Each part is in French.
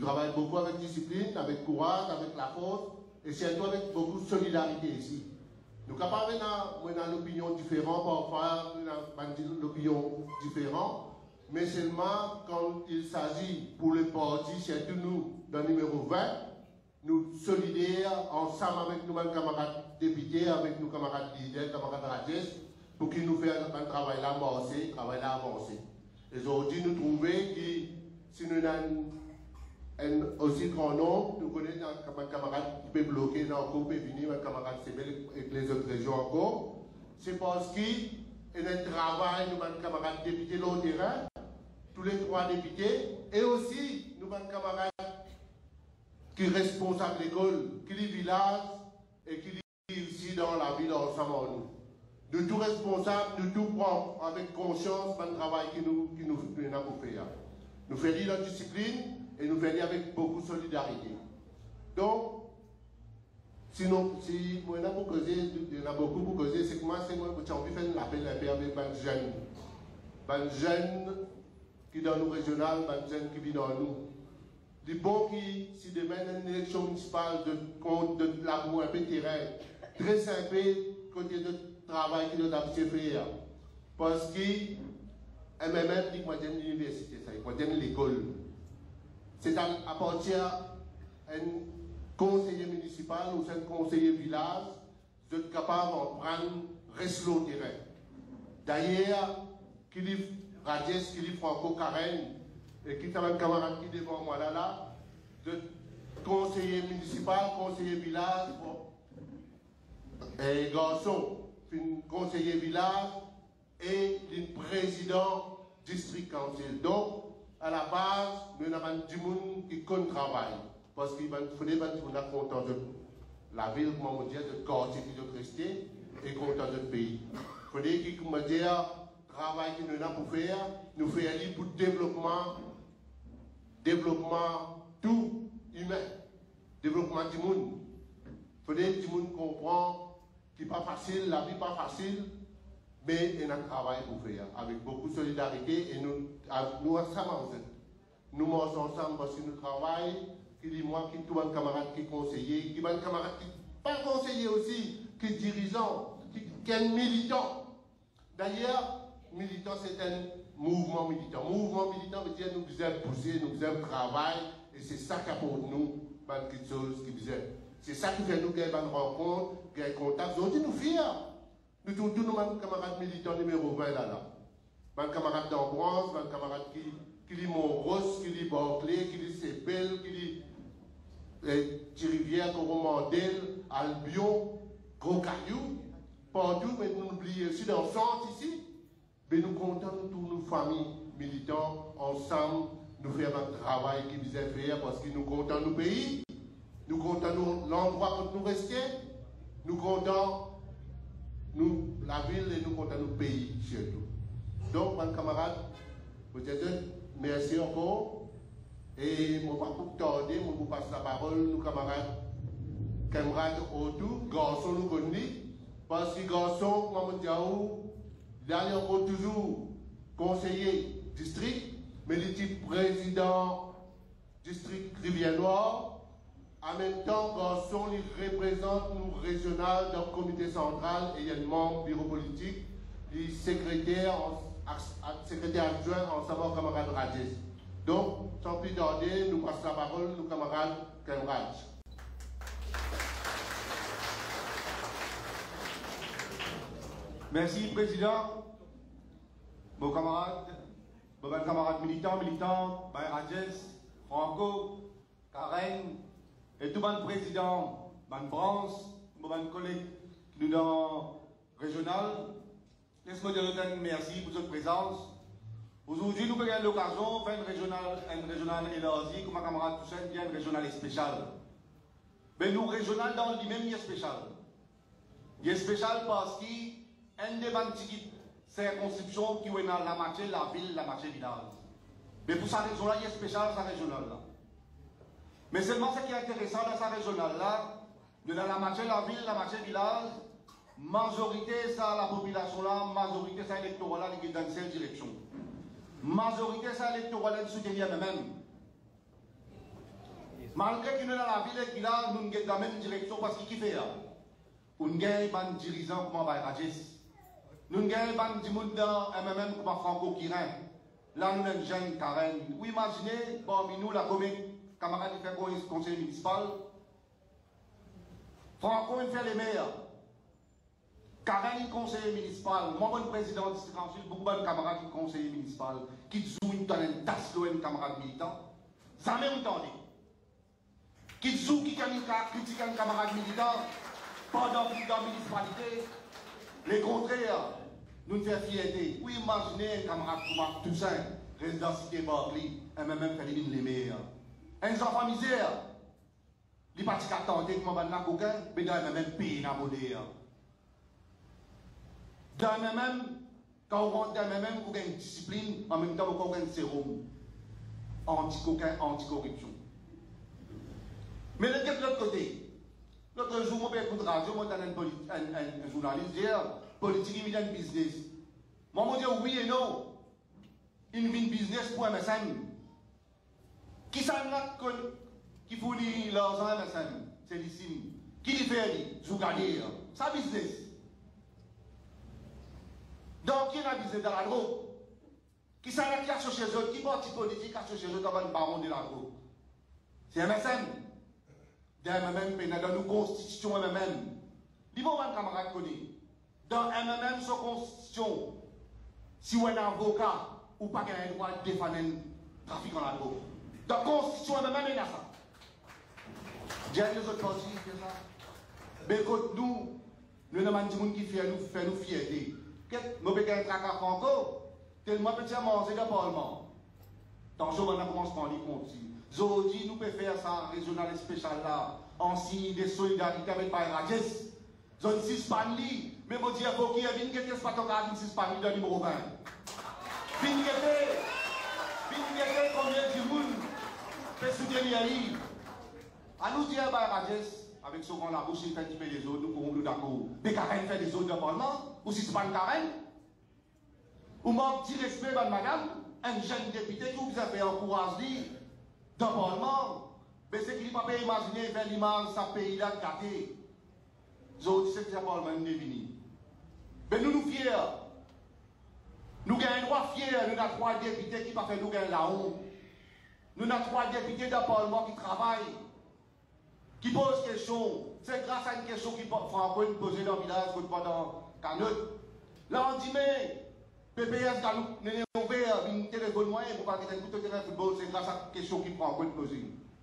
travaille beaucoup avec discipline, avec courage, avec la force, et surtout avec beaucoup de solidarité ici. Nous sommes capables d'avoir l'opinion différente, parfois l'opinion différente, mais seulement quand il s'agit pour le parti, surtout nous, dans le numéro 20, nous solidaires ensemble avec nos camarades députés, avec nos camarades leaders, camarades Rajesh, pour qu'ils nous fassent un travail là avancé. Et aujourd'hui, nous trouvons que si nous avons un aussi grand nombre, nous connaissons un camarade qui peut bloquer dans le peut venir, un camarade CBL et les autres régions encore. C'est parce qu'il y a un travail, nous avons un camarade député dans le terrain, tous les 3 députés, et aussi nous avons un camarade qui est responsable de l'école, qui est village et qui est ici dans la ville ensemble nous. Nous tous responsables, nous tous prendre avec conscience le travail qui nous a pour faire. Nous faisons la discipline et nous faisons avec beaucoup de solidarité. Donc, sinon, si moi, il y en a beaucoup pour causer, c'est que moi, j'ai envie de faire l'appel avec les jeunes. Les jeunes qui sont dans nous régionales, les jeunes qui vivent dans nous. Les bons qui, si demain, il y a une élection municipale de l'amour un peu terrain, très simple, côté de travail qui doit faire. Parce que MMM dit que moi j'aime l'université, moi j'aime l'école. C'est à partir d'un conseiller municipal ou d'un conseiller village, vous êtes capable de prendre reste le terrain. D'ailleurs, qui livre Rajesh, qui livre Franco Karen, et qui est un camarade qui est devant moi là, de conseiller municipal, conseiller village, et garçon, conseiller village et le président district council. Donc, à la base, nous avons du monde qui compte travail. Parce qu'il faut que nous soyons contents de la ville, comment dire, de quartier qui doit rester et content de pays. Il faut que nous dire, travail que nous avons pour faire, nous faisons pour le développement tout humain, développement du monde. Il faut que tout le monde comprenne qui n'est pas facile, la vie n'est pas facile, mais il y a un travail pour faire, avec beaucoup de solidarité, et nous ensemble. Nous marchons ensemble parce que nous travaillons, qui dit moi, qui tout un camarade qui est conseiller, qui est un camarade qui n'est pas conseiller aussi, qui est dirigeant, qui est militant. D'ailleurs, militant, c'est un mouvement militant. Mouvement militant veut dire que nous devons pousser, nous devons travailler, et c'est ça qui apporte nous quelque chose qui disait. C'est ça qui fait nous gagner une rencontre, gagner contact. Aujourd'hui, nous fiers. Nous tous nos camarades militants numéro 20 là. Mes camarades d'Ambroise, mes camarades qui lit Montros, qui lit Barclay, qui lit Sépel, qui lit Thirivière, Coromandel, Albion, Gros Caillou. Partout, mais nous n'oublions aussi dans le centre ici. Mais nous comptons tous nos familles militants ensemble, nous faire un travail qui nous est fait parce que nous comptons nos pays. Nous comptons l'endroit où nous restons, nous comptons la ville et nous comptons nos pays surtout. Donc, mes camarades, peut-être merci encore. Et je ne vais pas vous tarder, je vous passe la parole, nos camarades autour, garçons nous connaissent, parce que garçons, Maman Diaou, il y a encore toujours conseiller district, mais il est président district Rivière-Noire. En même temps, garçon, il représente nous régional dans le comité central et il y a un membre bureau politique, le secrétaire adjoint ensemble avec camarade Rajesh. Donc, sans plus tarder, nous passons la parole nos camarades Kemraj. Merci, Président. Mes camarades militants, Rajesh, Franco, Karen, et tout le président, France, mes collègues qui nous dans régional, laisse-moi dire merci pour votre présence. Aujourd'hui, nous avons l'occasion de faire un régional élargi, comme ma camarade Toussaint dit, un régional spécial. Mais nous, régional, dans lui-même, il est spécial. Il est spécial parce qu'un des 28 circonscriptions qui est dans la marché, la ville, la marché village. Mais pour sa raison-là, il est spécial, sa régionale-là. Mais seulement ce qui est intéressant dans sa régionale-là, dans la marché, la ville, la marché village, majorité, ça, la population-là, majorité, ça, électorat-là, qui est dans cette direction. Majorité, ça, électorat-là, de soutenir même. Malgré que nous dans la ville et village, nous sommes dans la même direction parce qu'il fait. Nous avons des dirigeants comme Rajes. Nous avons des gens MMM comme Franco Kirin. Là, nous avons des jeunes Karen. Vous imaginez, parmi nous, la commune, camarade qui fait le conseil municipal. Franco, il fait les meilleurs. Karen, il conseiller municipal. Moi, je suis président du district council, beaucoup de camarades qui conseiller municipal, qui jouent une tasse de camarade militant. Ça m'a entendu. Qui joue, qui critique un camarade militant pendant la municipalité. Les contraires, nous nous faisons fierté. Oui, imaginez un camarade comme Marc Toussaint, résident cité Barclay, et même fait les meilleurs. Un enfant misère, il n'est pas tenté comme un coquin, mais dans le même pays, dans le modèle. Dans le même, quand on rentre dans le même, on a une discipline, en même temps, on a un sérum anti-coquin, anti-corruption. Mais de l'autre côté, l'autre jour, je écoute radio, moi, un journaliste dire politique et business. Moi, je dis oui et non. Il vient business pour MSM. Qui s'en a qui fournit l'argent à MSM? C'est l'ici. Qui lui fait? Je vous gagne. Ça business. Donc, qui a business dans la drogue? Qui s'en a qui associé chez eux? Qui parti politique associé chez eux comme un baron de la drogue? C'est MSM. Dans MMM, dans nos constitutions MMM. Dis-moi, mon camarade connaît. Dans MMM, sa constitution, si vous êtes un avocat, ou pas qu'il y a un droit de défendre le trafic en la drogue. Dans la constitution MMM, il y a ça. J'ai les autres partis qui font ça. Mais écoute, nous avons des gens qui fait nous fierté. Nous avons un tracas franco, tellement petit à manger dans le Parlement. Tant que on commence par les comptes. Aujourd'hui, nous pouvons faire ça, régional et spécial là, en signe de solidarité avec Bayrajes. Zone 6 Panli, mais vous dire qu'il y a une question, c'est pas ton cas, 6 Panli dans le numéro 20. Vinguete, combien de monde peut soutenir lui? À nous dire Bayrajes, avec ce qu'on a bouché, il fait un petit peu des autres, nous pourrons nous d'accord. Mais Karen fait des autres dans le Parlement, ou si c'est pas une Karen? Ou manque de respect, madame, un jeune député qui vous a fait encourager dans le Parlement, mais c'est qu'il ne peut pas imaginer faire l'image de ce pays-là gâté. Je dis que c'est le Parlement qui est venu. Mais nous nous fiers. Nous avons un droit fier. Nous avons 3 députés qui ne fait nous gagner la honte. Nous avons 3 députés dans le Parlement qui travaillent, qui posent des questions. C'est grâce à une question qui Franco nous poser dans le village pendant Canot. Là on dit mais PPS nous avons ouvert une téléphone moyen pour parler d'un coup de terrain football, c'est grâce à une question qui prend en compte poser.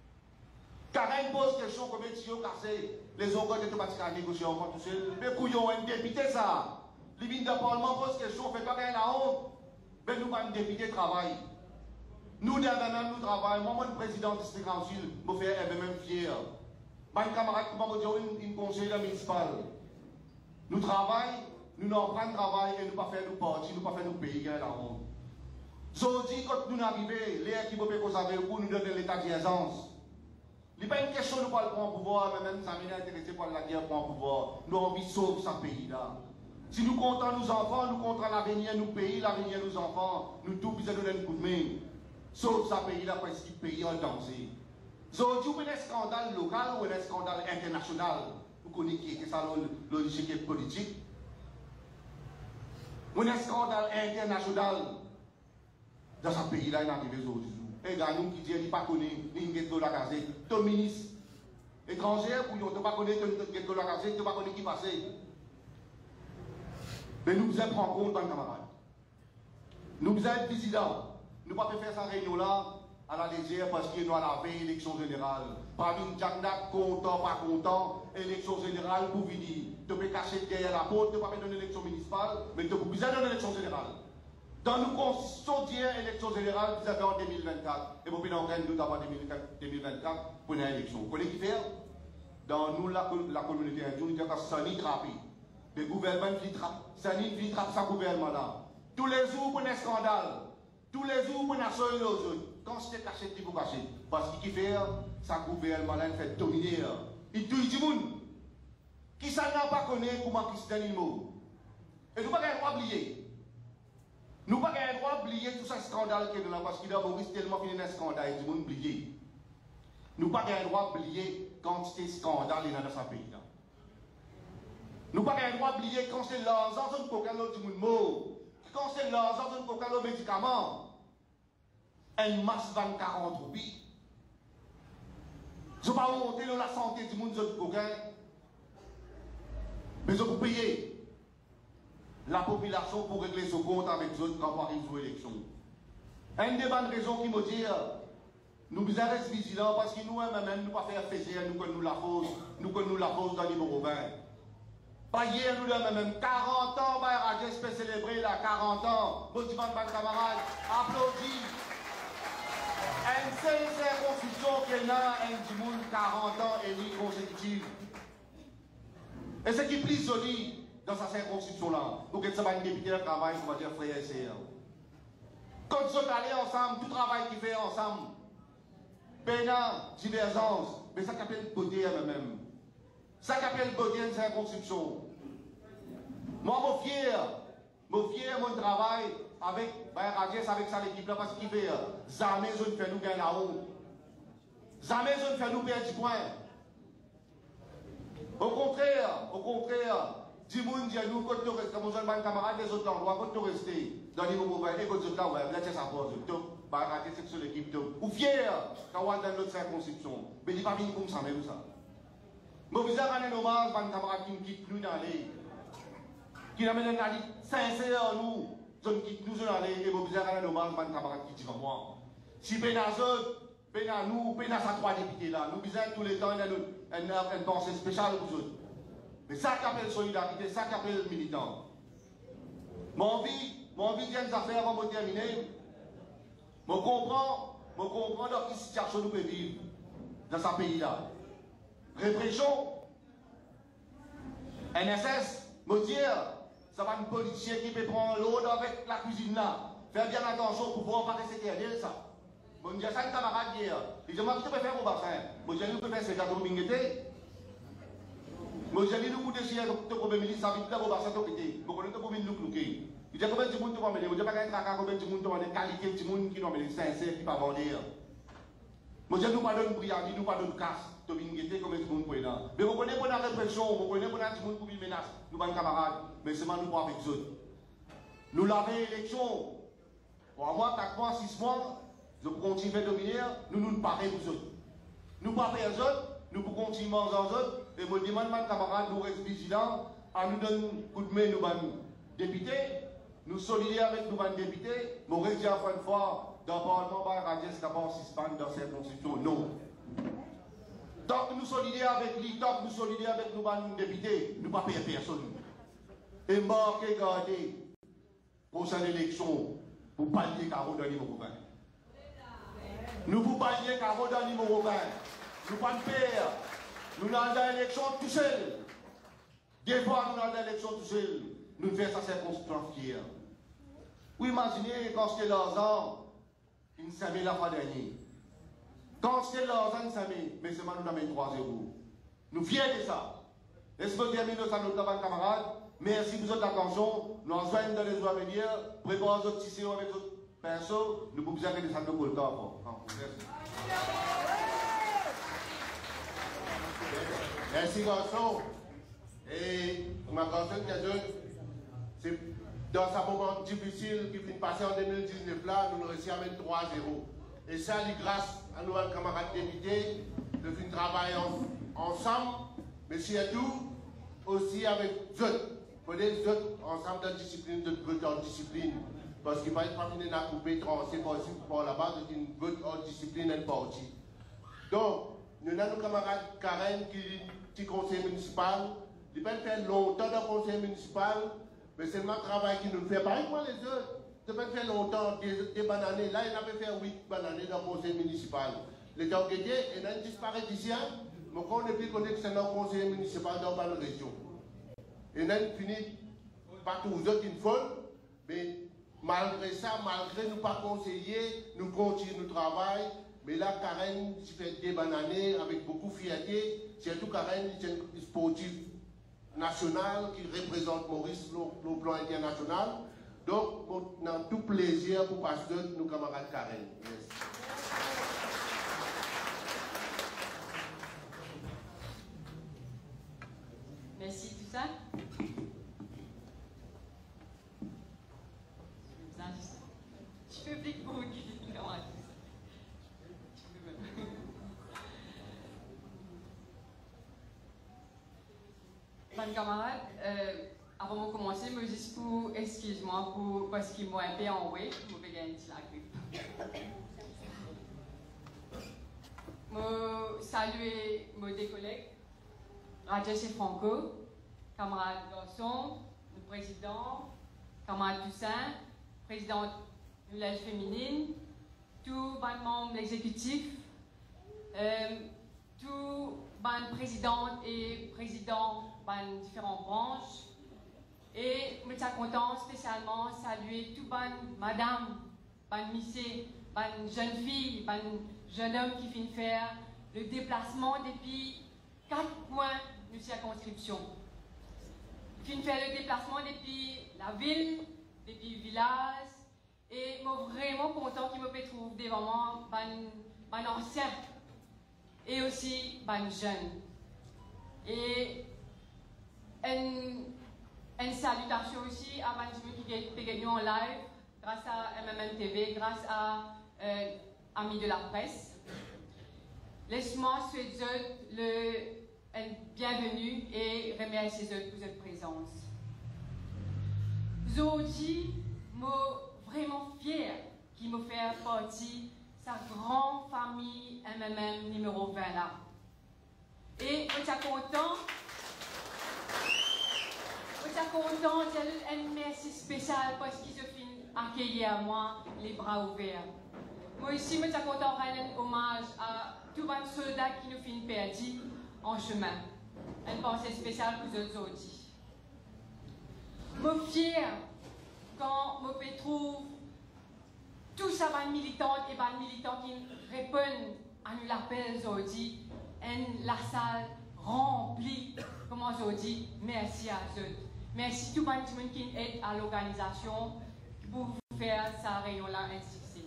Karen pose question comme si on cassé, les organes de tout à négocier encore tout seul. Mais couillon, un député ça. Les vignes de Parlement pose question, fait pas gagner la honte. Mais nous, un député travaille. Nous, derrière nous travaillons. Moi, le président du district council, je fais même fier. Mes camarades, comment vous dire, une conseillère municipale. Nous travaillons. Nous n'en prenons travail et nous ne pas faire nos partis, nous ne pas faire nos pays gagner la honte. Aujourd'hui, quand nous arrivons, les équipes que vous avez pour nous donner l'état d'urgence. Il n'est pas une question de prendre le pouvoir, mais même ça m'est intéressé par la guerre pour le pouvoir. Nous avons envie de sauver ce pays-là. Si nous comptons nos enfants, nous comptons l'avenir de nos pays, l'avenir de nos enfants, nous tous besoin de donner un coup de main. Sauve ce pays-là parce qu'il pays en danger. Aujourd'hui, vous avez un scandale local ou un scandale international. Vous connaissez que ça la logique politique. Vous avez un scandale international dans ce pays-là, il est arrivé aujourd'hui. Et nous qui disent qu'il pas connaît, il n'y a pas de la casée. Ton ministre étranger, pour ne pas connaître de la casée, tu ne pas connaître qui passe. Mais nous devons prendre compte dans le camarade. Nous devons être vigilants. Nous ne pouvons pas faire cette réunion-là à la légère parce qu'il y a la veille élection générale. Parmi une jagnac, content, pas content, élection générale pour venir. Tu peux cacher derrière la porte, tu ne peux pas donner une élection municipale, mais tu peux besoin d'une élection générale. Dans nos constitutions d'hier, élection générale, vous avez en 2024. Et vous pouvez en gagner nous avant 2024 pour une élection. Vous connaissez qui fait? Dans nous, la communauté indienne, nous avons Sani Trapi. Le gouvernement qui trappe. Sani qui trappe ce gouvernement-là. Tous les jours, pour un scandale. Tous les jours, pour un seul autre. Quand c'est caché, il faut cacher. Parce qu'il fait, ce gouvernement-là, il fait dominer. Il tue du monde. Qui s'en a pas connu comment qui se donne le mot. Et nous ne pouvons pas oublier. Nous n'avons pas oublier tout ce scandale qui est là parce qu'il a risque tellement qu'il y a un scandale et tout le monde oublié. Nous n'avons pas le droit d'oublier quantité de scandales dans ce pays. Nous n'avons pas le droit d'oublier quand c'est l'argent de cocaïne du monde mort, quand c'est l'argent de cocaïne aux médicaments, une masse 40 roupies. Je ne vais pas monter dans la santé du monde de cocaïne, mais je peux payer la population pour régler ce compte avec eux quand on arrive aux élections. Une des bonnes raisons qui me dit, nous devons rester vigilants parce que nous-mêmes, nous ne pas faire fêter, nous connaissons la cause, dans le numéro 20. Pas hier, nous même 40 ans, Rajesh peut célébrer la 40 ans. Bon dimanche, camarades, applaudis. Une seule circonscription qui a un monde 40 ans et demi consécutive. Et ce qui est plus solide dans sa circonscription-là, pour que ça va une député de travail, on va dire frère et sœur. Quand ils sont allés ensemble, tout travail qu'ils font ensemble, pénal, divergence, mais ça s'appelle beauté à même. Ça s'appelle beauté une circonscription. Moi, mon fier, mon travail avec Rajesh, avec sa équipe là, parce qu'il fait jamais je ne fais nous gagner là-haut. Jamais je ne fais nous perdre du point. Au contraire, du monde dit nous, quand nous restons, comme jeune camarade des autres endroits, quand nous restons dans les mots et quand nous là, ouais, là, c'est sa pause. Rajesh, c'est sur l'équipe. Ou fier, quand on est dans notre circonscription. Mais il n'est pas venu comme ça, même ça. Je vous ai rendu hommage à un camarade qui nous quitte nous dans les. Qui nous amène un ali sincère nous. Je nous quitte nous dans les. Et vous ai rendu hommage à un camarade qui dit moi. Si ben à nous, ben à sa trois députés là, nous besoin tous les temps une pensée spéciale pour eux. Mais ça qu'appelle solidarité, ça qu'appelle militant. Mon vie vient des affaires avant de terminer. Je comprends dans quelle situation nous pouvons vivre dans ce pays-là. Répression, NSS, me dire, ça va une politicien qui peut prendre l'eau avec la cuisine là. Faire bien attention pour pouvoir pas rester derrière ça. Je me dis, ça, un camarade hier, il dit, moi, qu'est-ce que tu peux faire au bassin? Je dis, nous, peut faire ce gâteau mingueté. Je dis, nous, pour déchirer, le problème, il dit, ça vite là au bassin, tu peux je connais le problème, nous, clouquer. Il dit, combien de monde tu vas mener? Je dis, pas qu'un tracas, combien de monde tu vas mener? Qualité de monde qui n'ont pas les sincères, qui ne pas vendre. Je dis, nous, pas de briadir, nous, pas de casse. Comme de monde pour là. Mais vous connaissez pour la répression, vous connaissez pour la monde pour une menace, nous sommes camarades, mais c'est mal nous pas avec eux. Nous l'avons élection. Pour moi, 4 mois, 6 mois, je peux continuer à dominer, nous ne parlons pas pour eux. Nous ne parlons pas pour eux, nous pouvons continuer à manger eux, et je demande à mes camarades, nous restons vigilants, à nous donner un coup de main, nous sommes députés, nous solidaires avec nous sommes députés, mais on reste à une fois, dans le Parlement, Rajesh n'a pas suspendre dans cette constitution, non. Tant que nous solidaires avec lui, tant que nous solidaires avec nous députés, nous ne pas payer personne. Et marquer, garder, prochaine élection, pour pallier Caro dans le numéro 20. Nous pour pallier Caro dans le numéro 20. Nous ne pas perdre. Nous avons dans l'élection tout seul. Des fois, nous avons dans l'élection tout seul. Nous faisons ça circonscription fière. Vous imaginez quand c'était l'argent, il s'est mis la fois dernière. Quand c'était l'argent, mais c'est maintenant nous avons 3-0. Nous fiers de ça. Laisse-moi terminer ça, notre camarades. Merci pour votre attention. Nous en soignons dans les jours à venir. Préparez votre tissu avec votre pinceau. Nous pouvons arrêter ça de le temps. Merci. Merci, garçon. Et ma grande c'est dans ce moment difficile qui vient de passer en 2019 là, nous le réussissons à mettre 3-0. Et ça, grâce à nos camarades députés, de faire travailler ensemble, mais surtout aussi avec eux. Peut-être eux ensemble dans la discipline, de vote en discipline. Parce qu'il ne faut pas venir à couper, trancher par là-bas, c'est une vote en discipline et partie. Donc, nous avons nos camarades Karen qui est conseiller municipal. Il peut faire longtemps dans le conseil municipal, mais c'est le travail qui nous le fait. Pareil que les autres. Ça peut faire longtemps, des bananes. Là, il avait fait 8 bananes dans le conseil municipal. Les gens qui étaient, il y a un disparition, mais on ne peut pas connaître que c'est dans le conseil municipal dans la région. Et on a fini par tous les autres une folle, mais malgré ça, malgré nous pas conseiller, nous continuons notre travail. Mais là, Karen fait des bananes avec beaucoup de fierté. Surtout Karen, c'est une sportive nationale qui représente Maurice au plan international. Donc, on a tout plaisir pour passer nos camarades Karen. Merci. Toussaint. Je public pour qui camarade Toussaint. Bonne camarade, avant de commencer, je juste pour excuse-moi parce qu'il m'a un peu envoyé, je vais gagner la grippe. Je salue mes collègues, Rajesh et Franco, camarade Garçon, le président, camarade Toussaint, présidente de l'âge féminine, tous les membres de l'exécutif, tous les présidentes et présidents de différentes branches. Et je suis content spécialement saluer toutes les madames, les messieurs, les jeunes filles, les jeunes hommes qui viennent faire le déplacement depuis 4 points de circonscription. Ils viennent faire le déplacement depuis la ville, depuis le village. Et je suis vraiment content qu'ils me trouvent devant moi, les anciens et aussi les jeunes. Et une salutation aussi à les gens qui sont en live, grâce à MMM TV, grâce à Amis de la presse. Laisse-moi souhaiter une bienvenue et remercier pour cette présence. Aujourd'hui, je suis vraiment fière qu'il me fait partie de sa grande famille MMM numéro 20 là. Et je suis content. Je suis content d'un merci spécial parce qu'ils se finissent accueillir à moi les bras ouverts. Moi aussi, je suis content de rendre hommage à tous les soldats qui nous finissent perdus en chemin. Une pensée spéciale pour eux aujourd'hui. Je suis fière quand je trouve tous ces militants et les militants qui répondent à nous l'appel aujourd'hui, la salle remplie, comme aujourd'hui, merci à eux. Merci à tout le monde qui aide à l'organisation pour faire sa réunion-là un succès.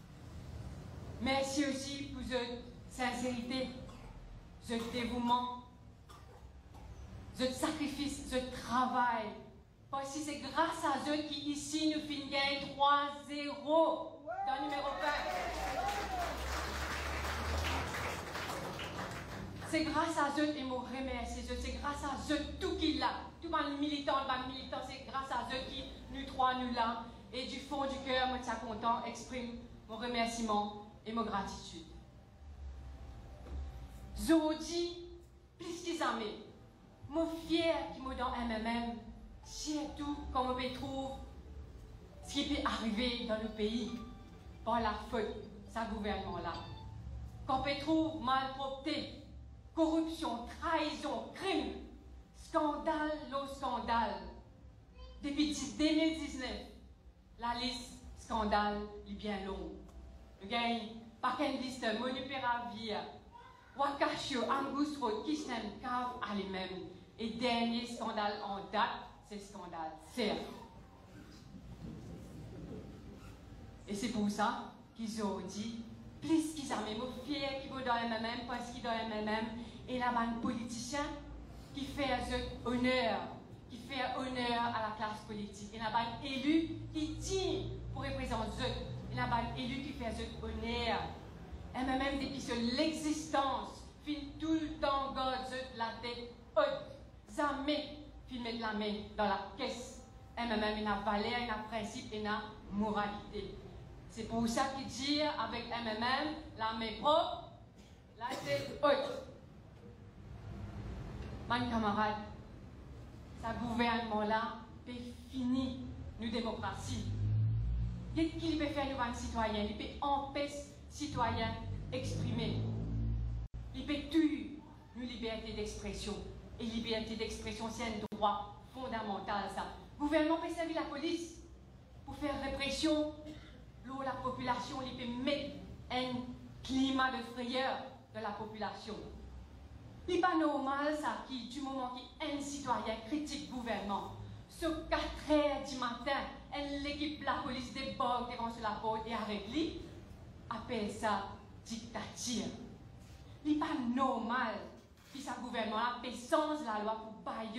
Merci aussi pour votre sincérité, votre dévouement, votre sacrifice, votre travail. Parce que c'est grâce à eux qu'ici nous finissons 3-0 dans le numéro 20. C'est grâce à eux et je remercie eux. C'est grâce à eux tout qui là. Tout les militants, c'est grâce à eux qui nous trois nous là. Et du fond du cœur, je suis content, exprime mon remerciement et ma gratitude. Aujourd'hui, plus qu'ils aiment, je suis fière qu'ils me dans MMM, surtout quand je trouve ce qui peut arriver dans le pays par la faute de ce gouvernement-là. Quand on trouve malpropreté, corruption, trahison, crime, scandale, l'eau scandale. Depuis 2019, la liste scandale est bien longue. Nous gagnons par une liste Monuperavia, Wakashio, Angustro, Kisnem, Kav, Alimem. Et dernier scandale en date, c'est le scandale CERF. Et c'est pour ça qu'ils ont dit, plus qu'ils ont même fiers qu'ils vont dans le MMM, parce qu'ils sont dans le MMM, et là, un politicien qui fait honneur, à la classe politique. Il y a un élu qui tient pour représenter eux. Il y a un élu qui fait honneur. Et même depuis l'existence, fin tout le temps, garde la tête haute. Jamais, fin mettre la main dans la caisse. Et même il y a valeur, il y a principe, il y a moralité. C'est pour ça qu'il dit avec MMM, la main propre, la tête haute. Mes camarades, ce gouvernement-là peut finir nos démocraties. Qu'est-ce qu'il peut faire nous, les citoyens? Il peut empêcher les citoyens d'exprimer. Il peut tuer nos libertés d'expression. Et liberté d'expression, c'est un droit fondamental, ça. Le gouvernement peut servir la police pour faire répression. La population, il peut mettre un climat de frayeur dans la population. Il n'est pas normal, ça, du moment qu'un citoyen critique le gouvernement, sur 4 heures du matin, l'équipe de la police déborde devant sur la porte et avec lui, appelle ça dictature. Il n'est pas normal que ce gouvernement-là peut sans la loi pour bailler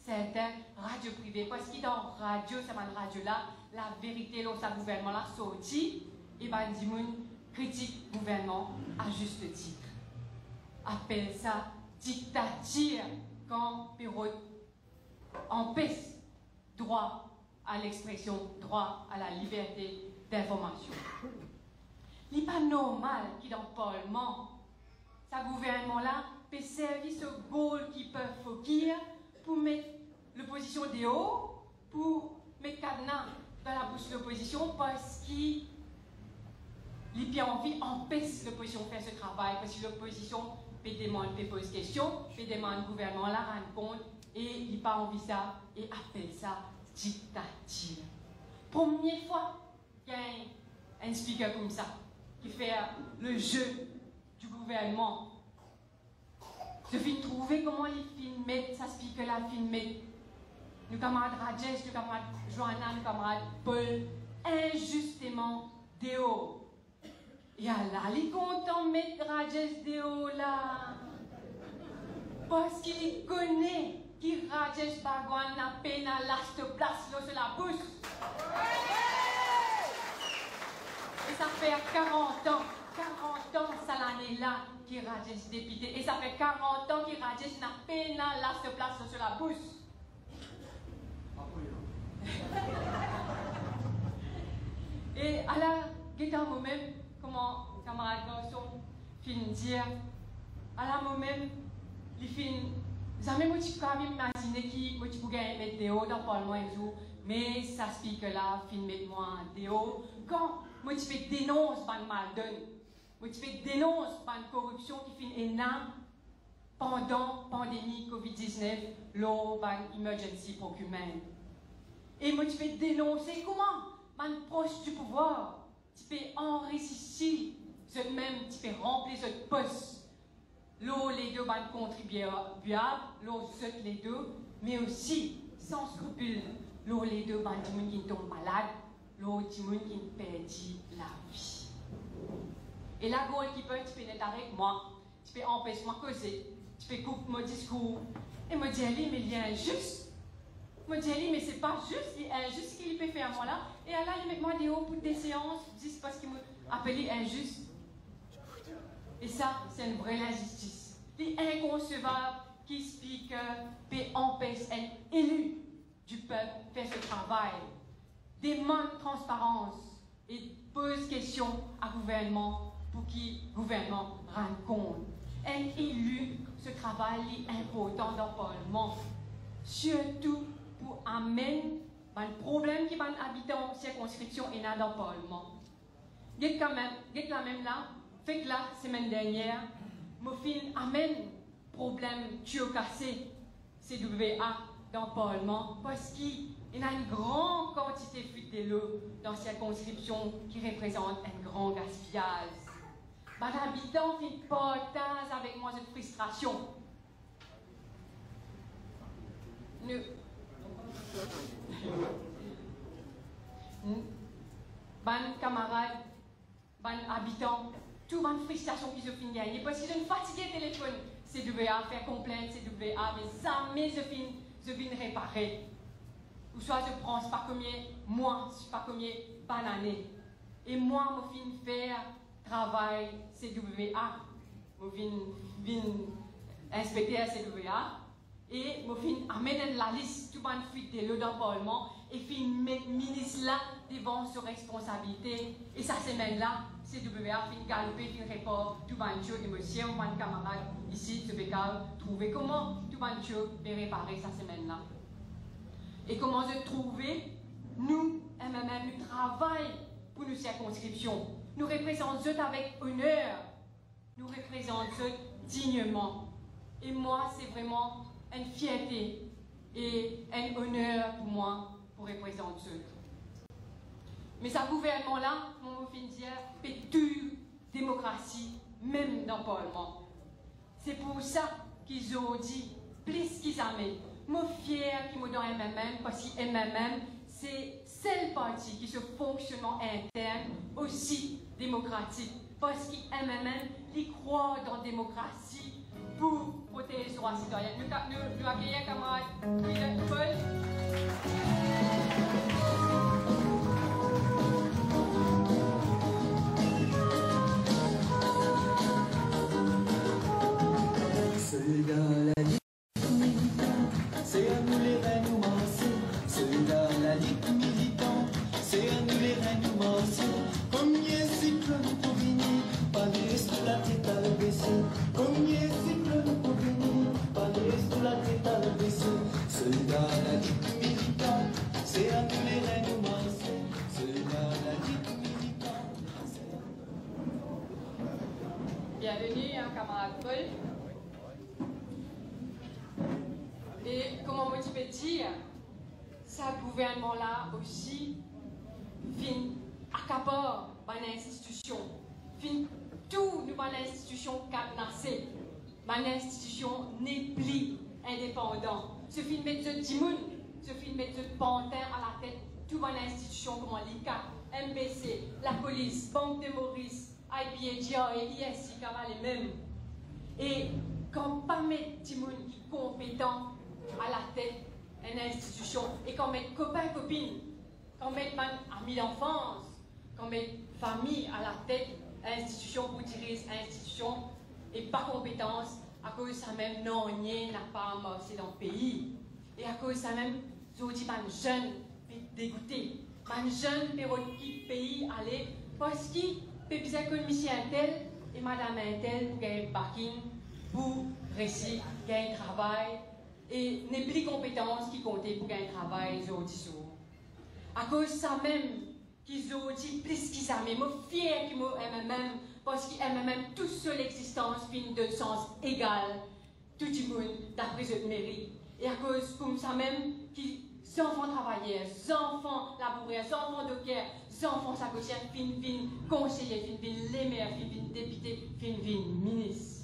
certaines radios privées. Parce que dans radio, c'est une radio-là, la vérité, là, ce gouvernement-là sorti, et ben, Dimoun critique le gouvernement à juste titre. Appelle ça dictature quand Perrault empêche droit à l'expression, droit à la liberté d'information. Il n'est pas normal qu'il dans le Parlement, ce gouvernement-là peut servir ce goal qu'ils peuvent foquer pour mettre l'opposition dehors, pour mettre cadenas dans la bouche de l'opposition parce qu'il n'a pas envie d'empêcher l'opposition de faire ce travail, parce que l'opposition peut demander, peut poser question, peut demander au gouvernement la rendre compte, et il n'a pas envie de ça, et appelle ça dictature. Première fois qu'il y a un speaker comme ça, qui fait le jeu du gouvernement. Je viens trouver comment il filme, ça speaker-là filme. Nos camarades Rajesh, nos camarades Johanna, nos camarades Paul, injustement dehors. Et là, il est content de mettre Rajesh dehors là. Parce qu'il connaît que Rajesh Bhagwan n'a peine à lâcher place là sur la bouche. Et ça fait 40 ans ça l'année-là qui Rajesh député. Et ça fait 40 ans que Rajesh n'a peine à lâcher place là sur la bouche. Et à la guetta moi-même, comment camarade garçon fin dire, à la moi-même, il fin jamais moi tu peux m'imaginer qui moi tu peux mettre dehors dans le Parlement et tout, mais ça speak là fin mettre moi dehors quand moi tu fais dénonce par mal donne, moi tu fais dénonce par une corruption qui fin énorme pendant pandémie Covid-19, l'eau par emergency procurement. Et moi, tu peux dénoncer comment, man proche du pouvoir, tu peux enrichir ce même, tu peux remplir ce poste. L'eau, les deux, man contribuables, l'eau, les deux, mais aussi, sans scrupule, l'eau, les deux, man qui tombe malade, l'eau, qui perd la vie. Et la goal qui peut, tu peux être avec moi, tu peux empêcher moi de causer, tu peux couper mon discours, et me dire, mais il y a injuste. Je me dis, mais c'est pas juste, il est injuste qu'il peut faire moi là. Et là, il met moi des hauts pour des séances, juste parce qu'il m'a appelé injuste. Et ça, c'est une vraie injustice. Il est inconcevable qui speaker peut empêcher un élu du peuple faire ce travail. Demande transparence et pose question à gouvernement pour qu'il gouvernement rende compte. Un élu, ce travail est important dans le Parlement. Surtout pour amener le problème qui va habiter en circonscription et dans le Parlement. Get quand même là, fait que la semaine dernière, Mofin amène problème tuyau cassé CWA dans le Parlement parce qu'il y a une grande quantité de fuite de l'eau dans la circonscription qui représente un grand gaspillage. Les habitants partagent avec moi cette frustration. Camarades, habitants, tout une frustration qui se finit gagner parce qu'ils sont fatigués de téléphone. CWA faire complainte, CWA, mais jamais je viens réparer. Ou soit je prends pas combien mois, pas combien années. Et moi, je viens faire travail CWA, je viens inspecter CWA. Et je viens amener la liste tout le fuite de l'eau dans le Parlement et puis mettre le ministre là devant ses responsabilités. Et sa semaine-là, CWA fin galoper, fin report, tout le chose et monsieur, mon camarade ici, je vais trouver comment tout le chose peut réparer sa semaine-là. Et comment je trouver, nous, MMM, nous travaillons pour nos circonscriptions. Nous représentons avec honneur, nous représentons dignement. Et moi, c'est vraiment une fierté et un honneur pour moi pour représenter. Mais ce gouvernement-là, mon fin dire, fait toute démocratie, même dans le Parlement. C'est pour ça qu'ils ont dit, plus qu'ils amènent. Moi, fier qu'ils me donnent MMM, parce que MMM, c'est le parti qui se fonctionnement interne aussi démocratique. Parce que MMM, ils croient dans la démocratie pour protéger les droits citoyens. Nous accueillons camarade Paul. C'est dans la lutte militante, c'est à nous les reins nous mancer. C'est dans la lutte militante, c'est à nous les reins nous mancer. Combien de cyclones pour venir, pas de la tête à le baisser. Combien de cyclones pour venir, pas de la tête à le baisser. C'est dans la lutte militante, c'est à nous les reins nous mancer. C'est dans la lutte militante. Bienvenue, camarade Paul. Et comment je peux dire, ce gouvernement-là aussi fin accapare l'institution, fin tout nous l'institution cadenassée, l'institution n'est plus indépendante. Ce film met ce timoun, ce film met ce pantin à la tête, tout l'institution comme l'ICA, MBC, la police, Banque de Maurice, IBA, et ISI, les mêmes. Et quand pas mettre timoun qui est compétent à la tête d'une institution et qu'on met copains, copines, qu'on met amis d'enfance, qu'on met famille à la tête d'une institution pour diriger l'institution et pas compétence, à cause de ça même, non, n'a pas amorcé dans le pays. Et à cause de ça même, je vous dis, man jeune, dégoûté. Man jeune, pour qui pays aller, parce qu'il peut bien que monsieur un tel et madame un tel pour gagner backing, pour réussir, gagner travail. Et n'est plus compétences qui comptaient pour gagner travail les autres jours. À cause de ça même, qu'ils ont dit plus qu'ils aiment, moi fier qu'ils m'aiment même, parce qu'ils aiment même toute seule existence, fin de sens égal, tout le monde d'après ce mérite. Et à cause comme ça même, qu'ils enfants travailleurs, enfants laboureurs, enfants dockers, enfants sacotiers, fin conseillers, fin les maires, fin députés, fin ministres.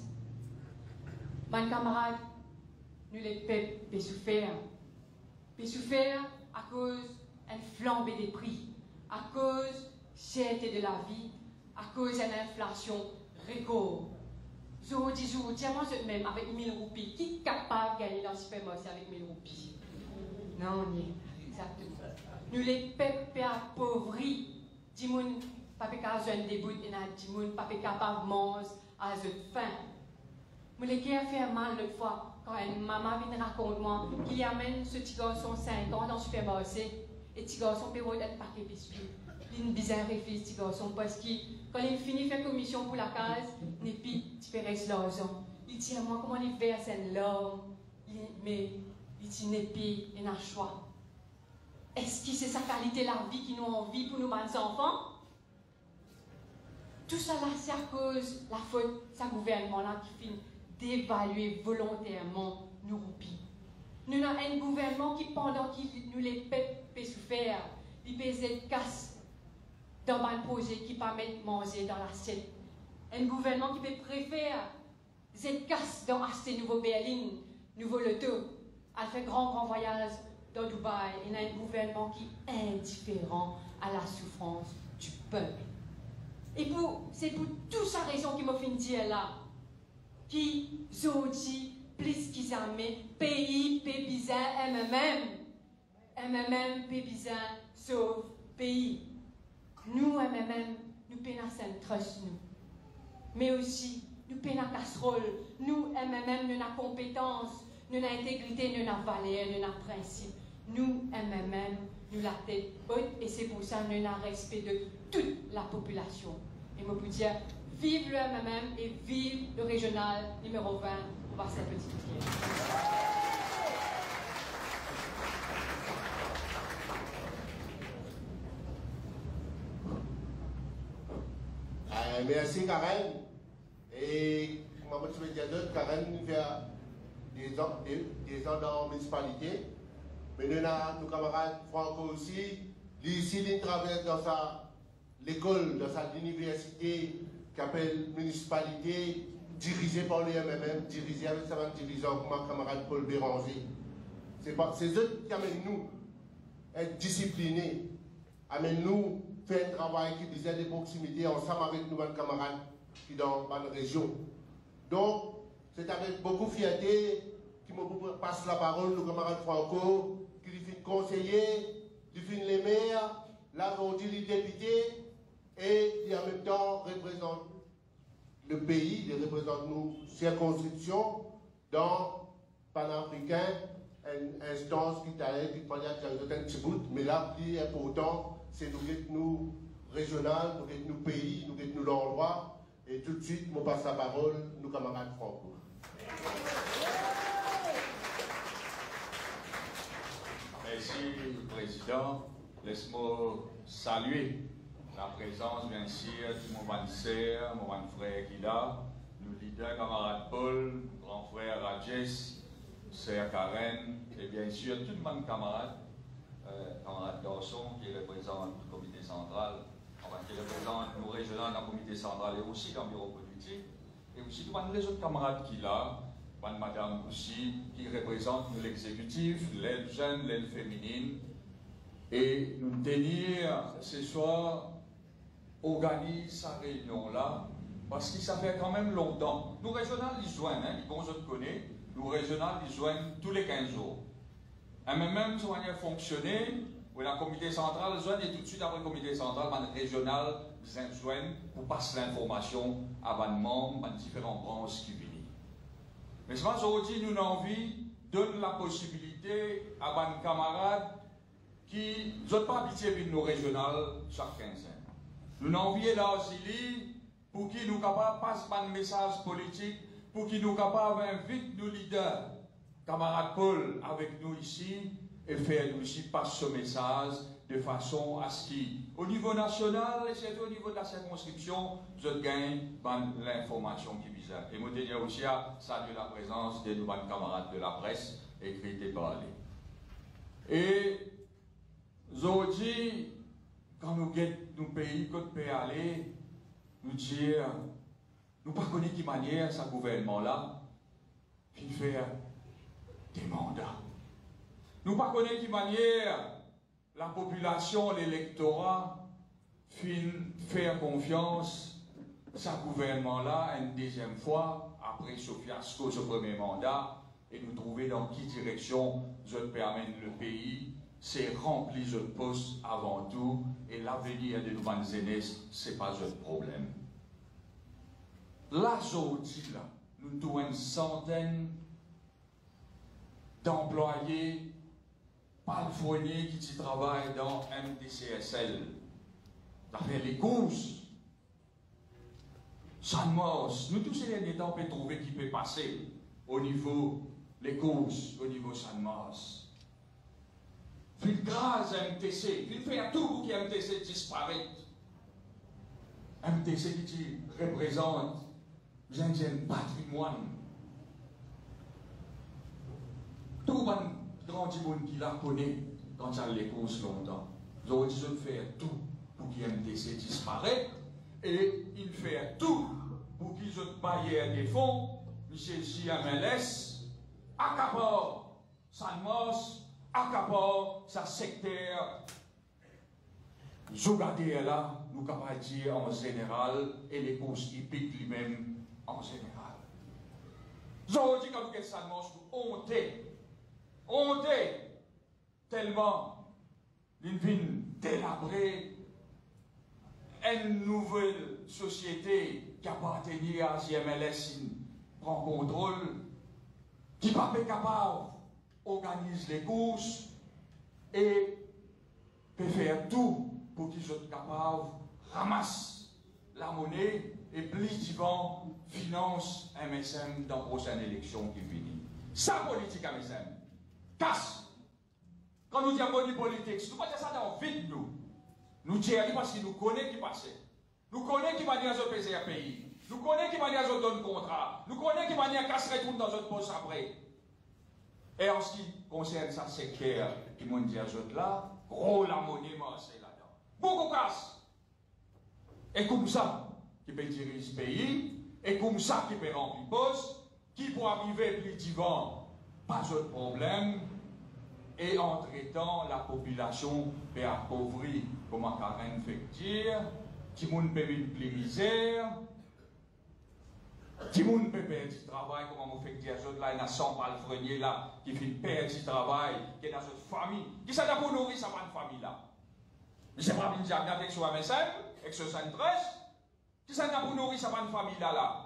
Mes camarades, nous les peuples peut souffrir. Peut souffrir à cause d'une flambée des prix, à cause de cherté de la vie, à cause d'une inflation record. Jour du jour, tiens-moi ce même avec 1000 roupies. Qui est capable de gagner dans le supermarché avec 1000 roupies? Non, ni exactement. Nous les peuples appauvris. Dimoun, pas jeune début, et dimoun, pas capable de manger à cette faim. Mais les gars fait mal l'autre fois. Quand une maman vient raconte-moi qu'il amène ce petit garçon 5 ans dans le supermarché et le petit garçon peut avoir un paquet de biscuits. Il a une bizarre refuse, ce petit garçon, parce que quand il finit de faire commission pour la case, il tu peux rester l'argent. Il dit à moi comment il verse un larme, mais il dit n'est pas, il a un choix. Est-ce que c'est sa qualité de la vie qui nous envie pour nous, mes enfants? Tout ça là, c'est à cause de la faute de ce gouvernement-là qui finit d'évaluer volontairement nos roupies. Nous avons un gouvernement qui, pendant qu'il nous les peut souffrir, il peut être casse dans un projet qui permet de manger dans l'assiette. Un gouvernement qui peut préférer être casse dans acheter nouveau berline, nouveau loto, à faire grand voyage dans Dubaï. Il y a un gouvernement qui est indifférent à la souffrance du peuple. Et c'est pour toute sa raison qui m'a fait dire là, qui aujourd'hui, plus qu'ils aiment, pays, pépizan, MMM, pépizan, sauf pays. Nous, MMM, nous peinons un trust, nous. Mais aussi, nous peinons casserole. Nous, MMM, nous avons compétence, nous avons intégrité, nous avons valeur, nous avons principe. Nous, MMM, nous la tête haute, et c'est pour ça que nous avons respect de toute la population. Et moi, je peux dire, vive le MMM et vive le régional numéro 20 pour voir cette petite pierre. Merci Karen. Et comment je vais dire d'autres, Karen fait des ans dans la municipalité. Mais nous avons nos camarades Franco aussi. Ici, il travaille dans l'école, dans l'université qui s'appelle municipalité, dirigée par le MMM, dirigée avec sa dirigeant, comme mon camarade Paul Béranger. C'est eux qui amènent nous être disciplinés, amènent nous faire un travail qui disait de proximité ensemble avec nos camarades qui sont dans la région. Donc, C'est avec beaucoup de fierté que je passe la parole au camarade Franco, qui lui fait conseiller, lui fait les maires, là on dit les députés, et qui en même temps représente le pays, il représente nos circonscriptions dans panafricain, une instance qui t'arrête, qui parlait de un petit bout, mais là, plus important, c'est nous régional, nous pays, nous l'endroit, et tout de suite, je passe la parole, nos camarades Franco. Merci, Président. Laisse-moi saluer la présence, bien sûr, de mon bonne sœur, mon bon frère qui est là, nos leaders, camarade Paul, grand frère Rajes, sœur Karen, et bien sûr, tout le monde camarade, camarade Garçon qui représente le comité central, enfin, qui représente nos régionaux dans le comité central et aussi dans le bureau politique, et aussi tous les autres camarades qui sont là, madame aussi, qui représente l'exécutif, l'aile jeune, l'aile féminine, et nous tenir ce soir, organise sa réunion là, parce que ça fait quand même longtemps. Nous régionaux, ils joignent, les bons autres connaissent, nous régionaux, ils joignent tous les 15 jours. Et même si on a fonctionné, où le comité central joigne et tout de suite après le comité central, le régional joigne pour passer l'information à les membres, à différentes branches qui viennent. Mais ce matin, aujourd'hui, nous avons envie de donner la possibilité à nos camarades qui n'ont pas habitué nos régionales chaque quinzaine. Nous avons envie là aussi pour qu'ils nous capables de passer un message politique, pour qu'ils nous capables d'inviter nos leaders, camarade Paul, avec nous ici, et faire nous ici passer ce message de façon à ce qu'au niveau national et surtout au niveau de la circonscription, je gagne l'information qui vise. Et moi, je tiens aussi à saluer la présence de nos camarades de la presse, écrite et parlée. Et aujourd'hui, quand nous guettons nos pays, quand nous pouvons aller, nous dire, nous ne connaissons pas de manière ce gouvernement-là, puis faire des mandats. Nous ne connaissons pas de manière la population, l'électorat, faire confiance à ce gouvernement-là une deuxième fois, après ce fiasco, ce premier mandat, et nous trouver dans quelle direction je permène le pays. C'est remplir ce poste avant tout, et l'avenir de nos aînés, ce n'est pas un problème. Là, aujourd'hui, nous avons une centaine d'employés palefreniers qui travaillent dans MDCSL, dans les courses. Sanmos, nous tous les derniers temps, on peut trouver qui peut passer au niveau des courses, au niveau Sanmos. Il grâce à MTC, il fait tout pour que MTC disparaisse. MTC qui représente un patrimoine. Tout le grand monde qui la connaît quand il y a les courses longtemps. Aujourd'hui, il fait tout pour que MTC disparaisse et il fait tout pour qu'ils aient baillé des fonds, M. JMLS, accapare Sanmos, accapare sa secteur. Je regarde là, nous sommes capables de dire en général, et les courses hippiques lui-même en général. Aujourd'hui, quand nous regardons Sanmos, nous honté, tellement, nous venons d'élabrer une nouvelle société qui appartenait à JMLS, prend contrôle, qui n'est pas capable organise les courses et peut faire tout pour qu'ils soient capables de ramasser la monnaie et plus souvent finance MSM dans la prochaine élection qui finit. Ça, politique MSM, casse. Quand nous disons politique, nous ne pas dire ça dans le vide, nous. Nous disons parce que nous connaissons qui passe. Nous connaissons qui manière de payer un pays. Nous connaissons qui manière de donner contrat. Nous connaissons qui manière de casser retourne dans notre poste après. Et en ce qui concerne sa secteur, qui m'ont dit à eux là, gros la monnaie c'est là-dedans. Beaucoup casse. Et comme ça, qui peut diriger ce pays, et comme ça, qui peut remplir le poste, qui pour arriver plus divant, pas de problème. Et entre-temps, la population peut appauvrir, comme Karen fait dire, qui moun peut vivre plus misère. Tout le monde peut perdre du travail, comment on fait dire autres là, il y a 100 palefreniers là, qui finissent perdre du travail, qui est dans une famille. Qui ça pour nourrir sa famille là? Mais c'est pas bien dire, avec ce MSM, avec ce 113, qui ça pour nourrir sa famille là?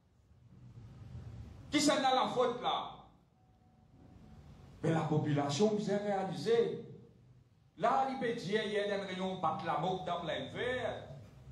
Qui ça a la faute là? Mais la population vous a réalisé. Là, il peut dire, il y a des réunions battre la moque dans plein verre.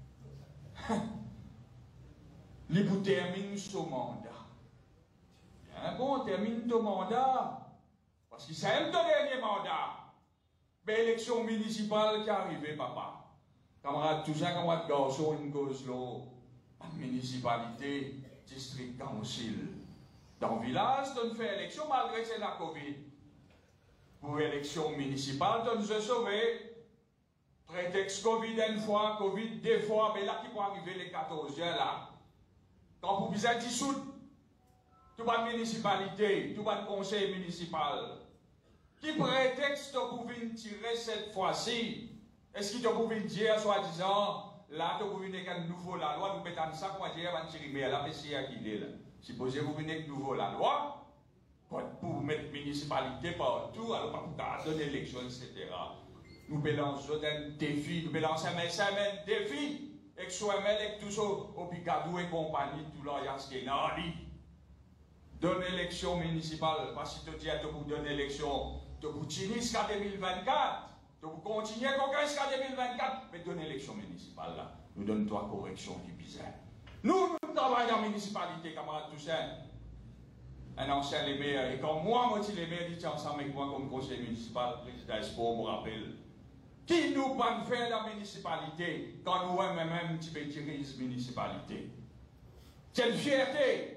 Il vous termine son mandat. Bien bon, termine ton mandat. Parce que c'est ton dernier mandat. Mais l'élection municipale qui est arrivée, papa. Camarade Toussaint, camarade Garçon, une cause là. Municipalité, district council. Dans le village, on fait élection malgré que c'est la Covid. Pour l'élection municipale, on nous a sauvés. Prétexte Covid une fois, Covid deux fois, mais là qui peut arriver les 14 là. Quand vous visez dissoudre, tout le municipalité, tout le conseil municipal, qui prétexte vous venez tirer cette fois-ci? Est-ce qu'il vous venez dire, soi-disant, là, vous venez avec un nouveau la loi, nous mettons ça pour dire, on va tirer, mais la PCA qui est là. Supposez vous venez avec nouveau la loi, pour mettre municipalité partout, alors pas pour donner l'élection, etc. Nous mélangeons un défi, nous mélangeons un défi. Et que soit avec tout ça, au Picadou et compagnie, tout là, il y a ce qui est nari. Donne l'élection municipale, parce que tu dis, tu vous donner l'élection, tu vous tirer jusqu'à 2024, tu vous continuer jusqu'à 2024, mais donne l'élection municipale là. Nous donnons trois corrections qui bizarre. Nous travaillons dans la municipalité, camarade Toussaint. Un ancien les maires, et quand moi, les maires, ils étaient ensemble avec moi comme conseiller municipal, président Espo, me rappelle. Qui nous va faire dans la municipalité quand nous avons même un petit peu tiré la municipalité? C'est une fierté.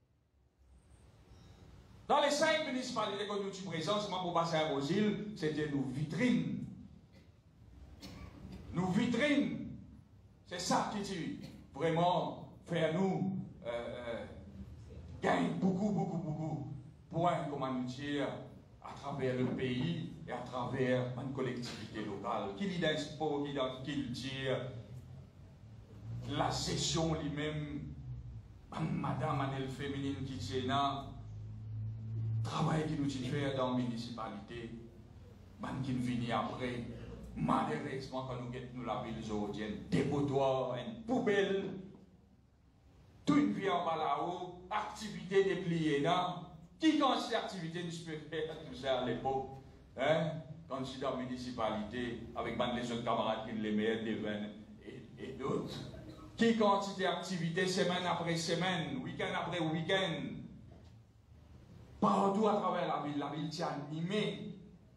Dans les 5 municipalités que nous sommes présents, c'est pour bassin aux îles, c'était nos vitrines. Nos vitrines. C'est ça qui dit vraiment faire nous gagner beaucoup points, comment nous dire, à travers le pays et à travers une collectivité locale. Qui dit d'un sport, qui dit culture, la session lui-même, madame Anel féminine qui est là, travail qui nous fait dans la municipalité, qui vient après, malheureusement quand nous la ville zoodienne, dépotoir, une poubelle, toute une vie en bas là-haut, activité dépliée là. Qui quand cette activité nous peut faire tout ça à l'époque, hein? Quand je suis dans la municipalité, avec les autres camarades qui les meilleurs des vins et d'autres. Qui quantité d'activité semaine après semaine, week-end après week-end, partout à travers la ville est animée.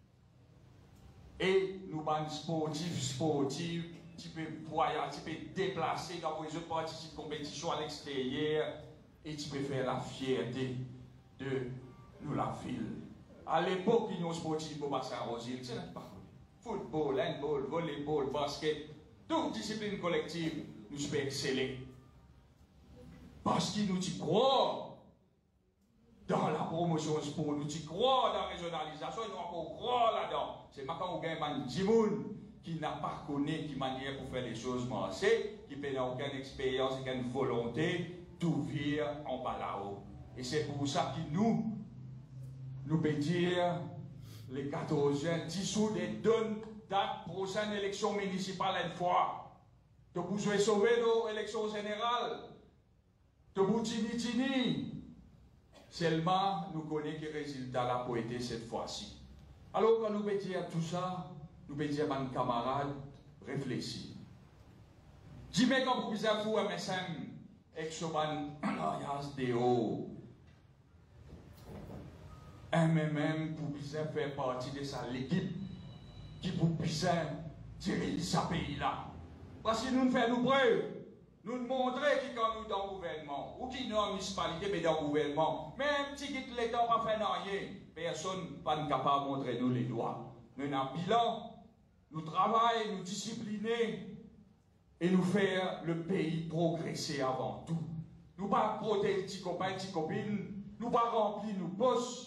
Et nous sommes sportifs, tu peux voyager, tu peux déplacer dans les autres participer de compétition à l'extérieur et tu peux faire la fierté de nous la ville. À l'époque, ils ont sportif au bassin Rosil, c'est pas football, handball, volleyball, basket, toute discipline collective, nous pouvons exceller. Parce qu'ils nous y croient dans la promotion sport, nous y croient dans la régionalisation, ils nous encore croire là-dedans. C'est maintenant qu'on gagne un djimoun qui n'a pas connu qui manière pour faire les choses marcher, qui n'a aucune expérience, aucune volonté, tout vire en bas là-haut. Et c'est pour ça que nous pouvons dire, les 14 juin, dissoudre et donner date prochaine élection municipale une fois. De vous sauver nos élections générales. De vous tini. Seulement, nous connaissons que le résultat là pour être cette fois-ci. Alors, quand nous pouvons dire tout ça, nous pouvons dire à nos camarades, réfléchis. Dis-moi quand vous avez vous MSM, ex-soban, l'alliance des hauts. MMM pour bien faire partie de ça, l'équipe qui pour bien diriger ce pays-là. Parce que nous faisons preuve, nous montrons qui quand nous dans le gouvernement, ou qui nous dans la municipalité, mais dans le gouvernement, même si l'État n'a pas fait rien, personne n'est pas capable de montrer nous les doigts. Nous avons un bilan, nous travaillons, nous discipliner et nous faire le pays progresser avant tout. Nous ne pas protéger les petits copains, les petites copines, nous ne pas remplir nos poches.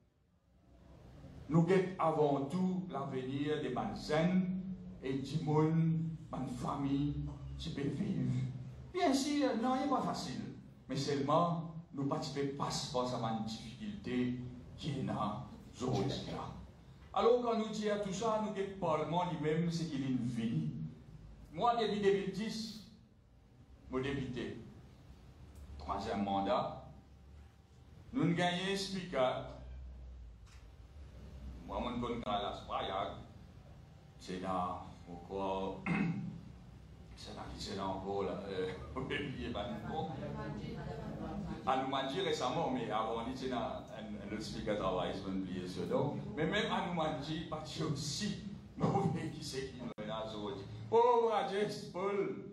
Nous guettons avant tout l'avenir des jeunes et du monde, des familles qui peuvent vivre. Bien sûr, non, il n'est pas facile. mais seulement nous participons pas à une difficulté qui est là, aujourd'hui. Alors, quand nous disons tout ça, nous avons le Parlement lui-même, c'est qu'il est une vie. Moi, depuis 2010, mon député, 3e mandat, nous avons gagné speaker. Moi, je connais la Sprayag, c'est dans, pourquoi, c'est dans qui c'est là encore, là, Anoumandji récemment, mais avant, on était dans un autre speaker travail, je vais oublier ce nom. Mais même Anoumandji, parti aussi mauvais qui c'est qui nous a aujourd'hui. Pauvre Adjess, Paul,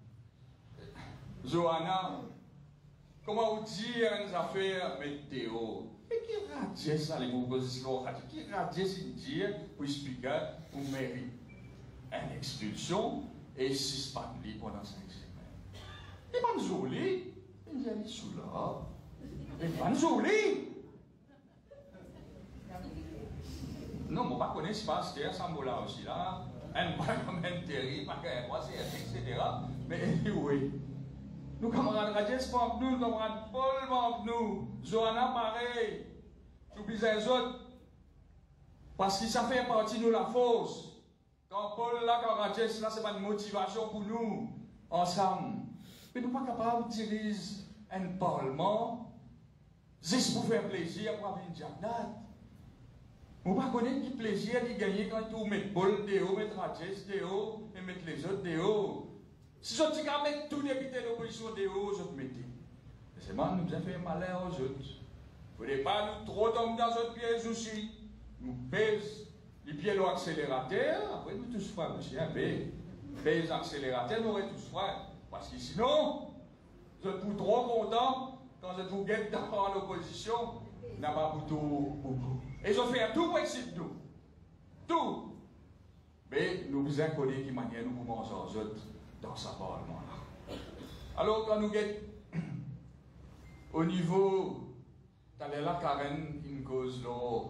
Johanna, comment vous dire une affaire météo? Mais qui Adjess ça, les propositions? Qui Adjess une dire pour expliquer pour mairie? Une expulsion et 6 panneaux pendant 5 semaines. Et pas joli. Il y a des sous là. Et pas joli. Non, moi, je ne connais pas ce qu'il y a, Sambola aussi là. Un parlement terrible, etc. Mais oui. Nous, camarades Radjes, manquent nous, camarades Paul, manquent nous. Johanna, pareil. Nous, les autres. Parce que ça fait partie de la force. Quand Paul, là, quand Radjes, là, c'est pas une motivation pour nous, ensemble. Mais nous ne sommes pas capables de diriger un parlement juste pour faire plaisir, pour avoir une diagnate. Nous ne pouvons pas connaître qui plaisir de gagner quand vous mettez Paul dehors, mettre Radjes dehors et mettre les autres dehors. Si je dis qu'à mettre tous les députés d'opposition dehors, je mettez. Mais c'est moi, nous avons fait malheur aux autres. Il ne faut pas nous trop tomber dans notre piège aussi. Nous pèse les pieds dans l'accélérateur, après nous tous frères aussi, pèse l'accélérateur, nous aurons tous frères. Parce que sinon, vous êtes trop contents quand vous vous guettez dans l'opposition, n'a pas beaucoup. Et ils ont fait tout pour essayer nous. Tout. Mais nous vous connaissons qui manière nous pouvons aux autres dans ce parlement-là. Alors, quand nous guettons au niveau, t'as là, Karen, une cause là,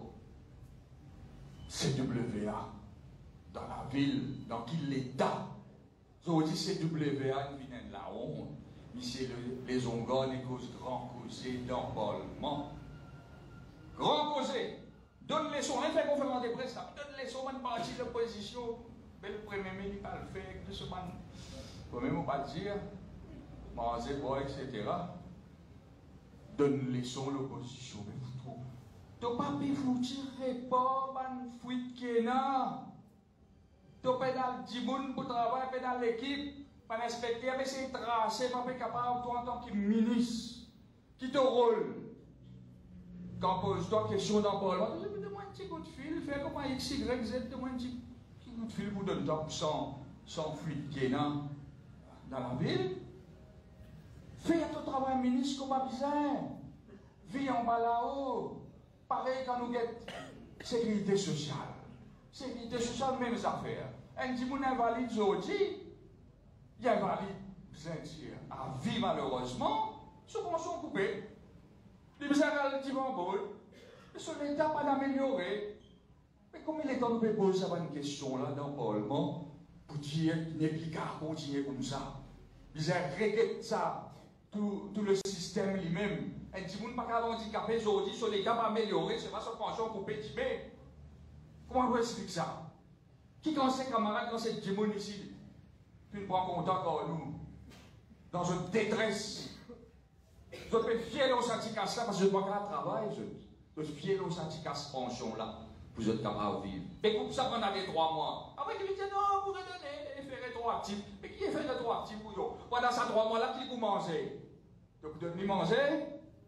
CWA, dans la ville, dans qui l'État. Aujourd'hui, CWA, une vilaine la honte. Ici, les Ongones, les causes grand causé dans le Parlement. Grand causé. Donne les sons, même fait conférence de presse, donne les sons, une partie de l'opposition. Mais le Premier ministre, il va le faire, de ce man. Il ne faut même pas dire, manger, boire, etc. Donne les sons, l'opposition, mais vous trop. Tu pas pu vous tirer pas, man, fuite qui est là. Tu peux dans le Djiboun pour travailler, tu peux dans l'équipe, pas respecter, mais c'est tracé, pas capable, toi en tant que ministre, qui te rôle. Quand pose-toi question dans le Parlement, demande un petit coup de fil, fais comme un X, Y, Z, demande un petit coup de fil pour donner sans fuite qui est là dans la ville. Fais ton travail ministre comme besoin. Vis en bas là-haut. Pareil quand nous guettons sécurité sociale. Sécurité sociale, mêmes affaires. Un petit monde invalide aujourd'hui, il est invalide, à vie malheureusement, subvention coupée. Les besoins un petit peu en bol. Mais sur l'État, pas d'améliorer. Mais comment l'État nous peut poser une question là dans le Parlement pour dire qu'il n'est plus qu'à continuer comme ça? Ils regrettent ça. Tout le système lui-même. Un petit monde pas qu'à handicapé aujourd'hui, sur l'État pas améliorer, c'est pas sa pension coupée. Comment on explique ça? Qui quand c'est camarade, quand c'est du monde ici, tu ne prends contact avec nous, dans une détresse. Je peux être fier au syndicat là parce que je ne vois pas travail. Je suis fier au syndicat pension là, pour être capable de vivre. Mais comme ça, pendant les 3 mois. Après, il me dit non, vous redonnez les faits rétroactifs. Mais qui est fait rétroactif pour vous? Pendant ces 3 mois là, qui vous mangez? Donc, vous devez manger.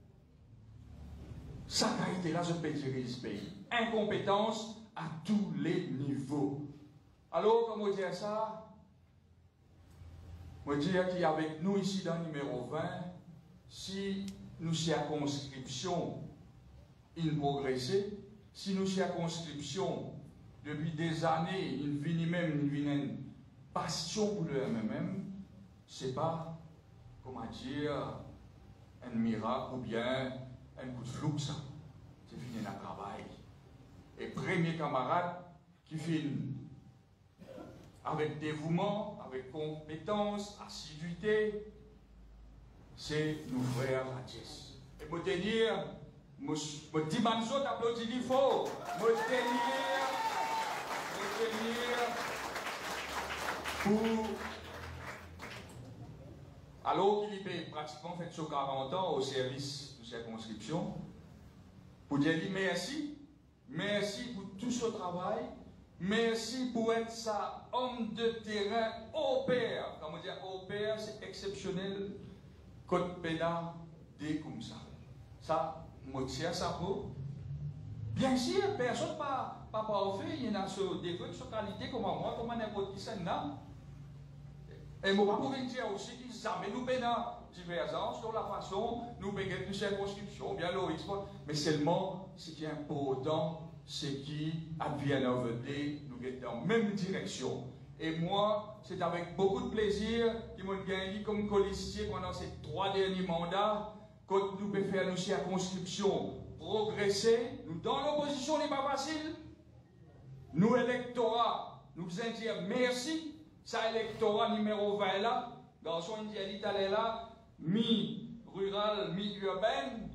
Ça a été là, je peux dire ce pays. Incompétence à tous les niveaux. Alors, comment dire ça? Je dire qu'il y a avec nous ici dans le numéro 20, si nous circonscription, il progressait, si nous circonscription, depuis des années, il vient même une passion pour le MMM, c'est pas, comment dire, un miracle ou bien un coup de flou, ça. C'est fini le travail. Et premier camarade qui filme avec dévouement, avec compétence, assiduité, c'est nos frères Radjes. Et pour tenir, je dis manzo d'applaudir il faut. Pour alors qu'il est pratiquement fait sur 40 ans au service de circonscription, pour dire merci, merci pour tout ce travail, merci pour être ça homme de terrain au père. Comme on dit au père, c'est exceptionnel. Code pénal, des comme ça. Ça, moi, tiens ça pour. Bien sûr, personne pas parfait, il y en a ce défaut, ce qualité comme moi, comme n'importe qui c'est là. Et moi, pour dire aussi qu'ils jamais nous bénissent divergences sur la façon, nous bénissons une circonscription, bien logique, mais seulement ce qui est important, c'est qui advienne en venir, nous sommes dans la même direction. Et moi, c'est avec beaucoup de plaisir qu'ils m'ont gagné comme colistier pendant ces 3 derniers mandats, quand nous pouvons faire nos circonscriptions progresser. Nous, dans l'opposition, n'est pas facile. Nous, électorat, nous faisons dire merci. Ça, électorat numéro 20 là, garçon indienne là, mi-rural, mi-urbaine,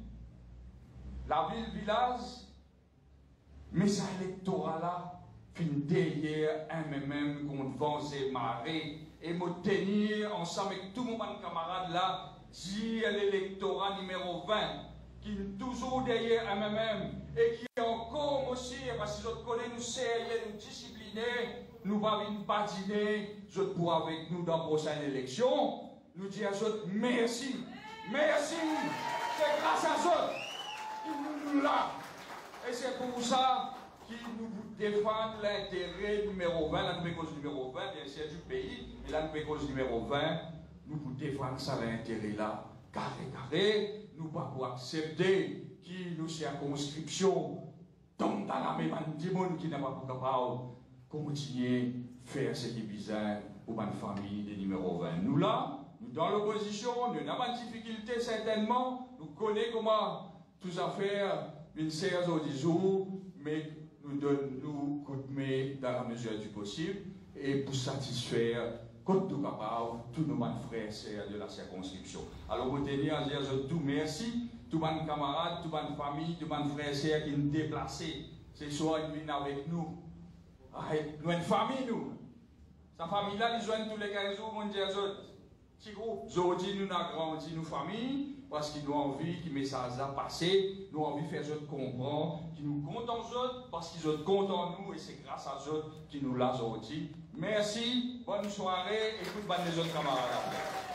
la ville-village, mais ça, électorat là, fin derrière un même contre vents et marées, et me tenir ensemble avec tout mon camarade là, dire l'électorat numéro 20, qui est toujours derrière un même, et qui est encore aussi, parce que je connais nous sérieux, nous disciplinés, nous pas venir patiner, je pour avec nous dans la prochaine élection, nous dire à eux merci, merci, c'est grâce à eux qu'ils nous là. Et c'est pour ça qu'ils nous défendent l'intérêt numéro 20, la nouvelle cause numéro 20, bien sûr du pays, et la nouvelle cause numéro 20, nous vous défendons ça l'intérêt là, carré, nous pas pour accepter qui nous circonscription tombe dans la même monde qui n'a pas pour capable continuer à faire ce qui est bizarre pour une famille de numéro 20. Nous là, nous dans l'opposition, nous n'avons pas de difficulté certainement, nous connaissons comment tout ça faire une série de jours, mais nous donnons dans la mesure du possible et pour satisfaire comme tout capable tous nos frères et sœurs de la circonscription. Alors, vous tenez à dire tout merci, tous mes camarades, toutes mes familles, tous mes frères et sœurs qui nous déplacent. Ce soir, ils viennent avec nous. Nous une famille, nous. Sa famille-là, ils joignent tous les 15 jours, mon Dieu, petit groupe. Aujourd'hui, nous avons grandi nos familles parce qu'ils ont envie que le message a passé, nous avons envie de faire eux comprendre, qu'ils nous comptent en eux parce qu'ils ont compte en nous et c'est grâce à eux qu'ils nous l'ont aujourd'hui. Merci, bonne soirée et toute bonne les autres camarades.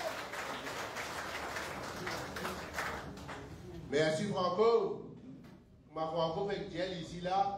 Merci Franco. Ma Franco fait dire ici là.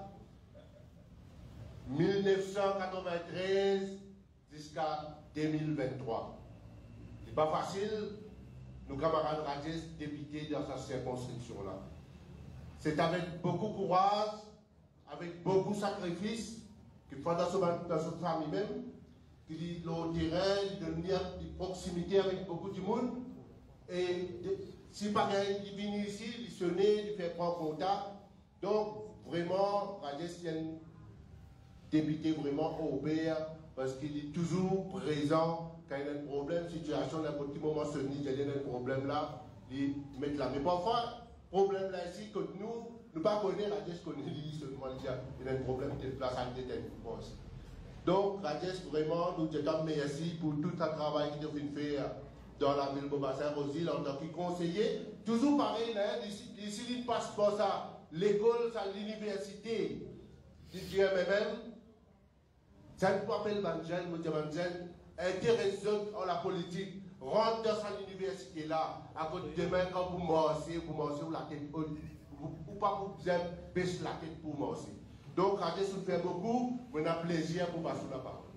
1993 jusqu'à 2023. C'est pas facile, nos camarades Radjes députés dans sa circonscription-là. C'est avec beaucoup de courage, avec beaucoup de sacrifices, qu'il faut dans cette famille même, qu'il y a le terrain, de venir de proximité avec beaucoup de monde. Et si par exemple, il vient ici, il sonne, il fait prendre contact. Donc, vraiment, Radjes est un député vraiment au père, parce qu'il est toujours présent quand il y a un problème, situation, à un petit moment sonné, il y a un problème là, il met là. Mais parfois, problème là ici, que nous ne pas connaître Radjes, connaît lui seulement, il y a un problème de place à l'intérieur. Donc, Radjes, vraiment, nous te disons merci pour tout le travail qu'il a fait dans la ville de Bobassin, aussi, en tant que conseiller. Toujours pareil, ici, il passe par ça, l'école, ça, l'université, du GMMM. Ça ne peut pas appeler Banjel, Moutiamanjel, intéressant en la politique, rentre dans l'université là, à côté de demain, quand vous marchez la tête, ou pas vous baissez la tête pour marcher. Donc, Radjes nous fait beaucoup, on a plaisir pour passer la parole.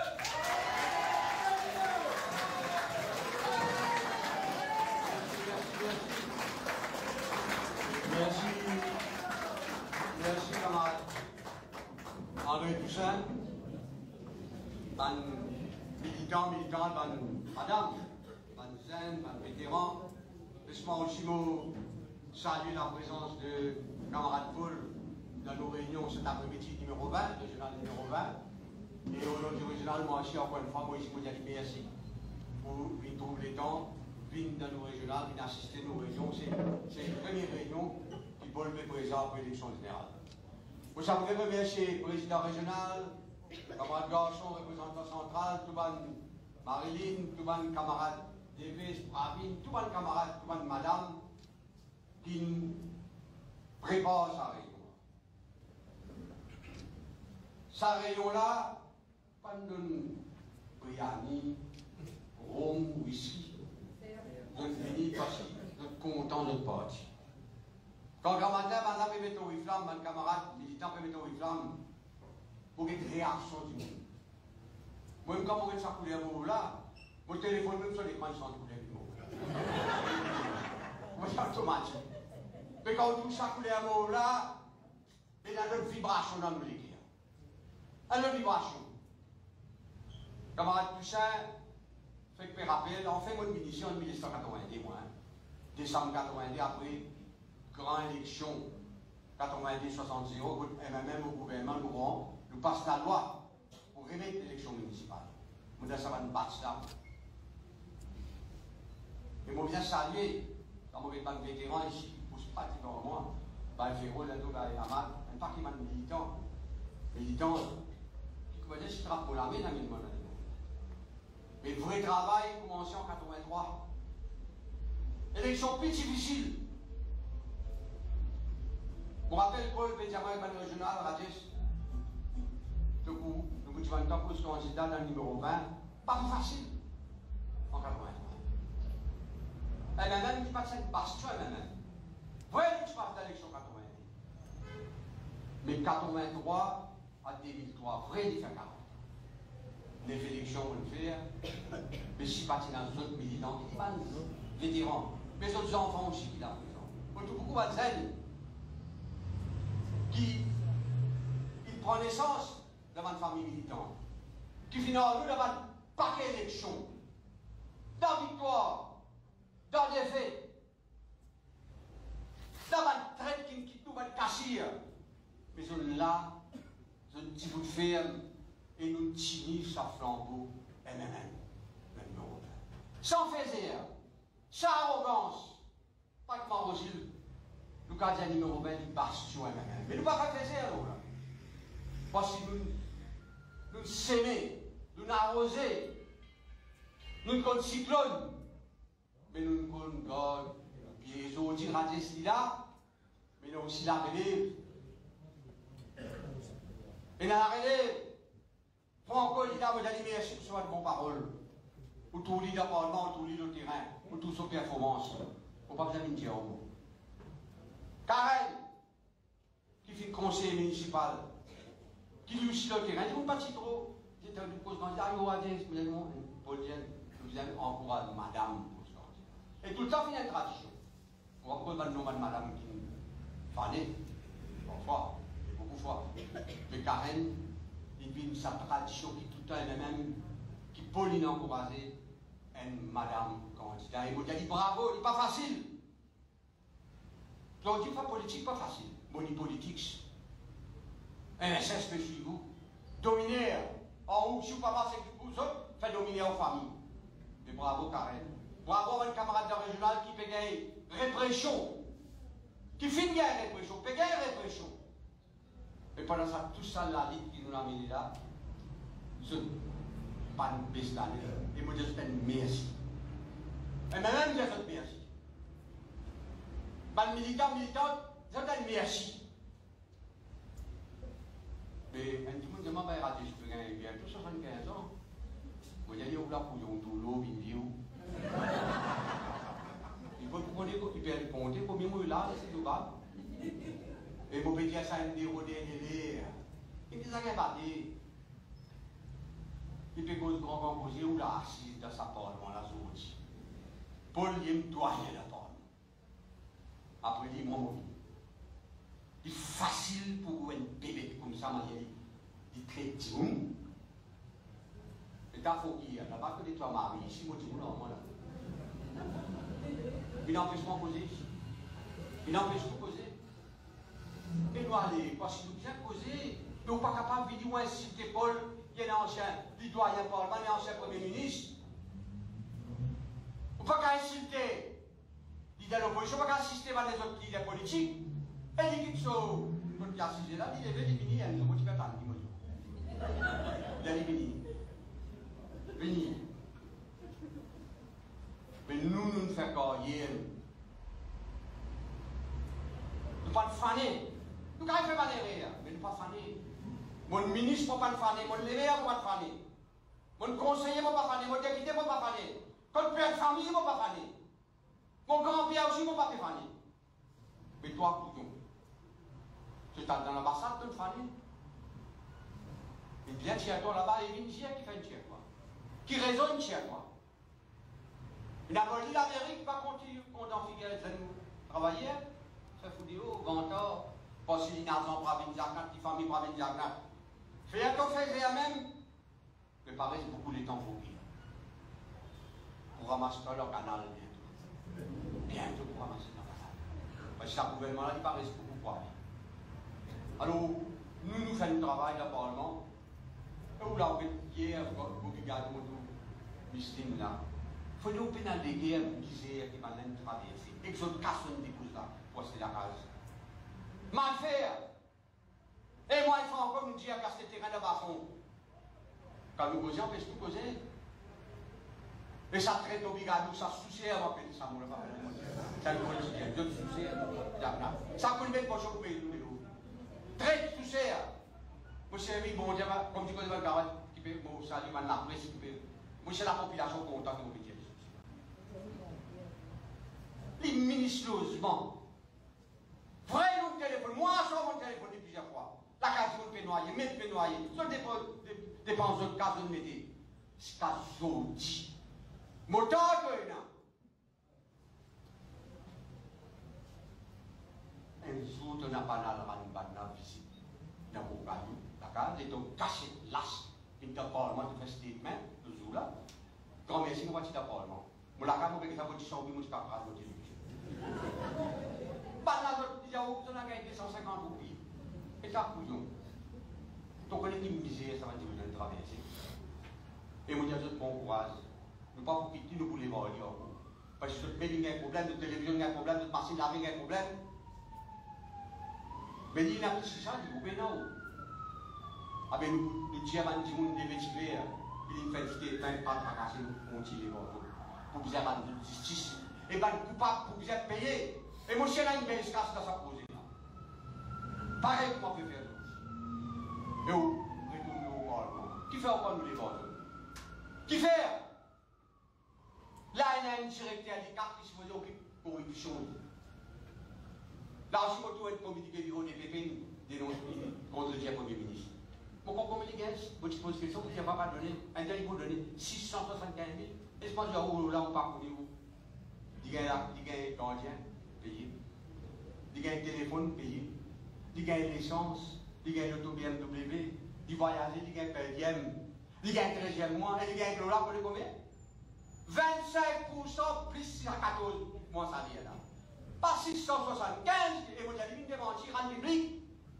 Merci camarade André Toussaint, militant, madame, zen, vétéran. Laisse-moi aussi saluer la présence de camarade Paul dans nos réunions cet après-midi numéro 20, régional numéro 20. Et au nom du régional, moi aussi, encore une fois, moi ici, vous dire merci pour trouver le temps viennent dans nos régionales, viennent assister à nos réunions. C'est une première réunion qui peut le présent pour l'élection générale. Vous savez, remercier le président régional, camarade Garçon, représentant central, tout le monde, Marilyn, tout le monde, camarade Davis, Pravin, tout le monde, camarade, tout le monde, madame, qui nous prépare sa réunion. Sa réunion-là, pas de biryani, rhum, whisky. Nous sommes venus parce que nous sommes contents de notre parti. Quand un matin, madame peut mettre au flamme, mon camarade militant peut mettre au flamme, pour qu'il y ait une réaction du monde. Moi, quand on met sa couleur là, mon téléphone même sur l'écran, sans couleur du monde. Moi, c'est automatique. Mais quand on touche sa couleur là, il y a une vibration dans le l'écrire. Une vibration. Camarade Toussaint, fait que rappel, on fait une munition en 1990, moi. Décembre 90, après, grande élection 90-60, MMM au gouvernement, nous passons la loi pour remettre l'élection municipale. Nous devons savoir nous battre ça. Et moi, bien saluer, quand je vais pas de vétéran ici, qui ne pousse pas devant moi, le Féro, l'Indo, l'Amad, un paquet de militants, qui commençaient à se trapper pour l'armée dans le monde. Mais le vrai travail commençait en 83. Élection plus difficile. Je me rappelle Paul Benjamin, le régional, Rajesh. Du coup, nous avons un temps pour ce candidat dans le numéro 20. Pas facile. En 83. Et même, je passe une bastion, même. Voyez que je passe d'élection 80. Mais 83 à 2003, vrai différent. Les élections vont le faire. Mais si parti dans les autres militants qui sont vétérans, mais les autres enfants aussi qui sont présents. Beaucoup de jeunes qui prend naissance devant une famille militante, qui finalement devant un paquet d'élections, dans victoire, dans des faits, dans une traite qui nous va casser. Mais on là, un petit bout de ferme, et nous tirons sa flambeau, MMM, le numéro 20. Sans faisir, sans arrogance, pas que Marozil, nous gardons le numéro 20 du bastion MMM. Mais nous ne pouvons pas faire ça, là. Parce que nous s'aimer, nous arroser, nous sommes cyclones, mais nous sommes God, puis les autres disent là, mais nous aussi la relève. Et dans la relève, Franco dit là, vous allez merci pour ce bonne parole. Ou tout lit d'appartement, ou tout lit le terrain, ou tout sa performance. Il ne faut pas besoin de dire au mot. Karen, qui fait conseiller municipal, qui lui aussi le terrain, il ne pas si trop. C'est un pose candidat, il y a des Paul Dienne, vous avez encouragé madame pour ce candidat. Et tout le temps, il y a une tradition. On va prendre le nom de madame qui est fanée, parfois, et beaucoup de fois. Mais Karen, il vit sa tradition qui tout le temps est la même, qui Pauline a encouragé une madame candidat. Et vous dit bravo, il n'est pas facile. Donc, il pas politique, pas facile. Moni politique. MSS, chez vous. Dominer en haut, si vous ne pas avec vous autres, faites dominer en famille. Mais bravo, Karen. Bravo à un camarade de régional qui paye répression. Qui finit la répression, paye répression. Et pendant ça, tout ça, la ligue qui nous a mis là, c'est pas une baisse d'année. Et moi, je dis merci. Et même, je dis merci. Les militants, je dis merci. Mais un petit peu de monde a raté, je peux gagner bientôt 75 ans. Vous voyez, où là, pour tout l'eau, une vie où. Il faut qu'on ait compter, combien de là, c'est tout bas. Et vous pouvez dire ça, il me dit, il me dit ça, il va dire. Il peut cause grand composé ou là, assis dans sa parlement, la zone. Paul, il me doit rien la parole. Après, il m'a dit, c'est facile pour un bébé comme ça, il traite tout. Et t'as faut qu'il y a là-bas que les toi mariés, ici, moi, tu là, moi là. Il n'empêche pas de poser. Il n'empêche pas de poser. Et nous allons, parce que nous bien poser, nous ne sommes pas capables de dire insulter Paul, il y a un ancien, il doit y avoir un parlement, un ancien premier ministre. On ne peut pas insulter l'idée de l'opposition, on ne peut pas assister à les autres leaders politiques. Et les qui sont assistés là, ils devaient éliminer un nouveau type d'attaque. Ils éliminer. Venir. Mais nous ne faisons pas rien. Nous ne pas faner. Nous ne faisons pas les rires, mais nous ne pas faner. Mon ministre ne peut pas faner, mon maire ne peut pas faner. Mon conseiller ne peut pas faner, mon député ne peut pas faner. Mon père de famille ne peut pas faner. Mon grand-père aussi ne peut pas faner. Mais toi, couillon, tu es dans l'ambassade de faner. Et bien, tu es toi là-bas, il y a une chienne qui fait une chienne, quoi. Qui résonne chez toi. Il n'a pas dit l'Amérique va continuer à figurer travailler. Ça fout des hauts, gantors, pas si les nations pour avoir une diagnate, les familles pour avoir une diagnate. Fais un café, fais un même. Mais pareil, c'est beaucoup de temps pour dire. Pour ramasser leur canal bientôt. Bientôt pour ramasser leur canal. Parce que ce gouvernement-là, il paraît beaucoup pour aller. Alors, nous faisons le travail dans le Parlement. Et vous l'avez hier, vous regardez tout listing là. Il faut nous pénal des guerres qui va nous traverser. Et que je casse une dépouille là, pour rester la case. Mal faire. Et moi, il faut encore nous dire qu'à ce terrain de bas-fond. Quand nous causons, qu'est-ce que nous causons? Et ça traite obligatoire, ça soucie à ma peine, ça ne pas faire. Ça nous dit, je soucie à ça peut mettre pour chaque pays, nous. Traite soucie. Monsieur ami, bon, comme tu connais le gars, qui peut, bon, ça lui m'a la presse, qui peut. Monsieur la population content que vous mettez. Les minutieusement. Vrai mon téléphone, moi je mon téléphone plusieurs fois. La case vous peut noyer, mais peut noyer. Je dépense de case de métier. C'est pas joli. Moteur que là. Un jour, tu n'as pas la visite. Dans mon cas, la case est donc cachée, lâche. Il t'a parlement de faire statement, le jour là. Grand merci, nous voici d'appartement. Mon la case, on peut faire votre chambre, mon capable de télévision. Pas là, il y a où, on a gagné 150 roupies. Et ça, couillon. Donc, on est une misère, ça va dire, vous allez traverser. Et moi, je dis, bon courage. Nous ne pas pour quitter, nous voulons voir les gens. Parce que il y a un problème de télévision, il y a un problème de machine laver, il y a un problème. Mais il y a un petit ça, il y a un ah ben nous disons à des gens de métier, il fait pas tracasser, nous continuer pour vous avoir de justice. Et bien coupable pour vous être payé. Et mon chien a une belle casse dans sa posée là. Pareil comment on peut faire aussi. Et où retourner au Parlement. Qui fait encore nous les votes? Qui fait? Là il y a une directeur des cartes qui se faisait occuper pour une chose. Là aussi, on doit être communiqué du des pépins dénoncés contre le Premier ministre. Pourquoi communiquer? Votre disposition, vous n'avez pas donné. Un tel, il vous donne 675 000. Est-ce que là, on part pour vous? Il y a un gardien payé. Il y a un téléphone payé. Il y a une licence. Il y a une auto BMW. Il voyage, il y a un perdième. Il y a un 13e mois. Et il y a un dollar pour les combien? 25% plus 14 mois salaire là. Pas 675, et vous avez une mentir en public.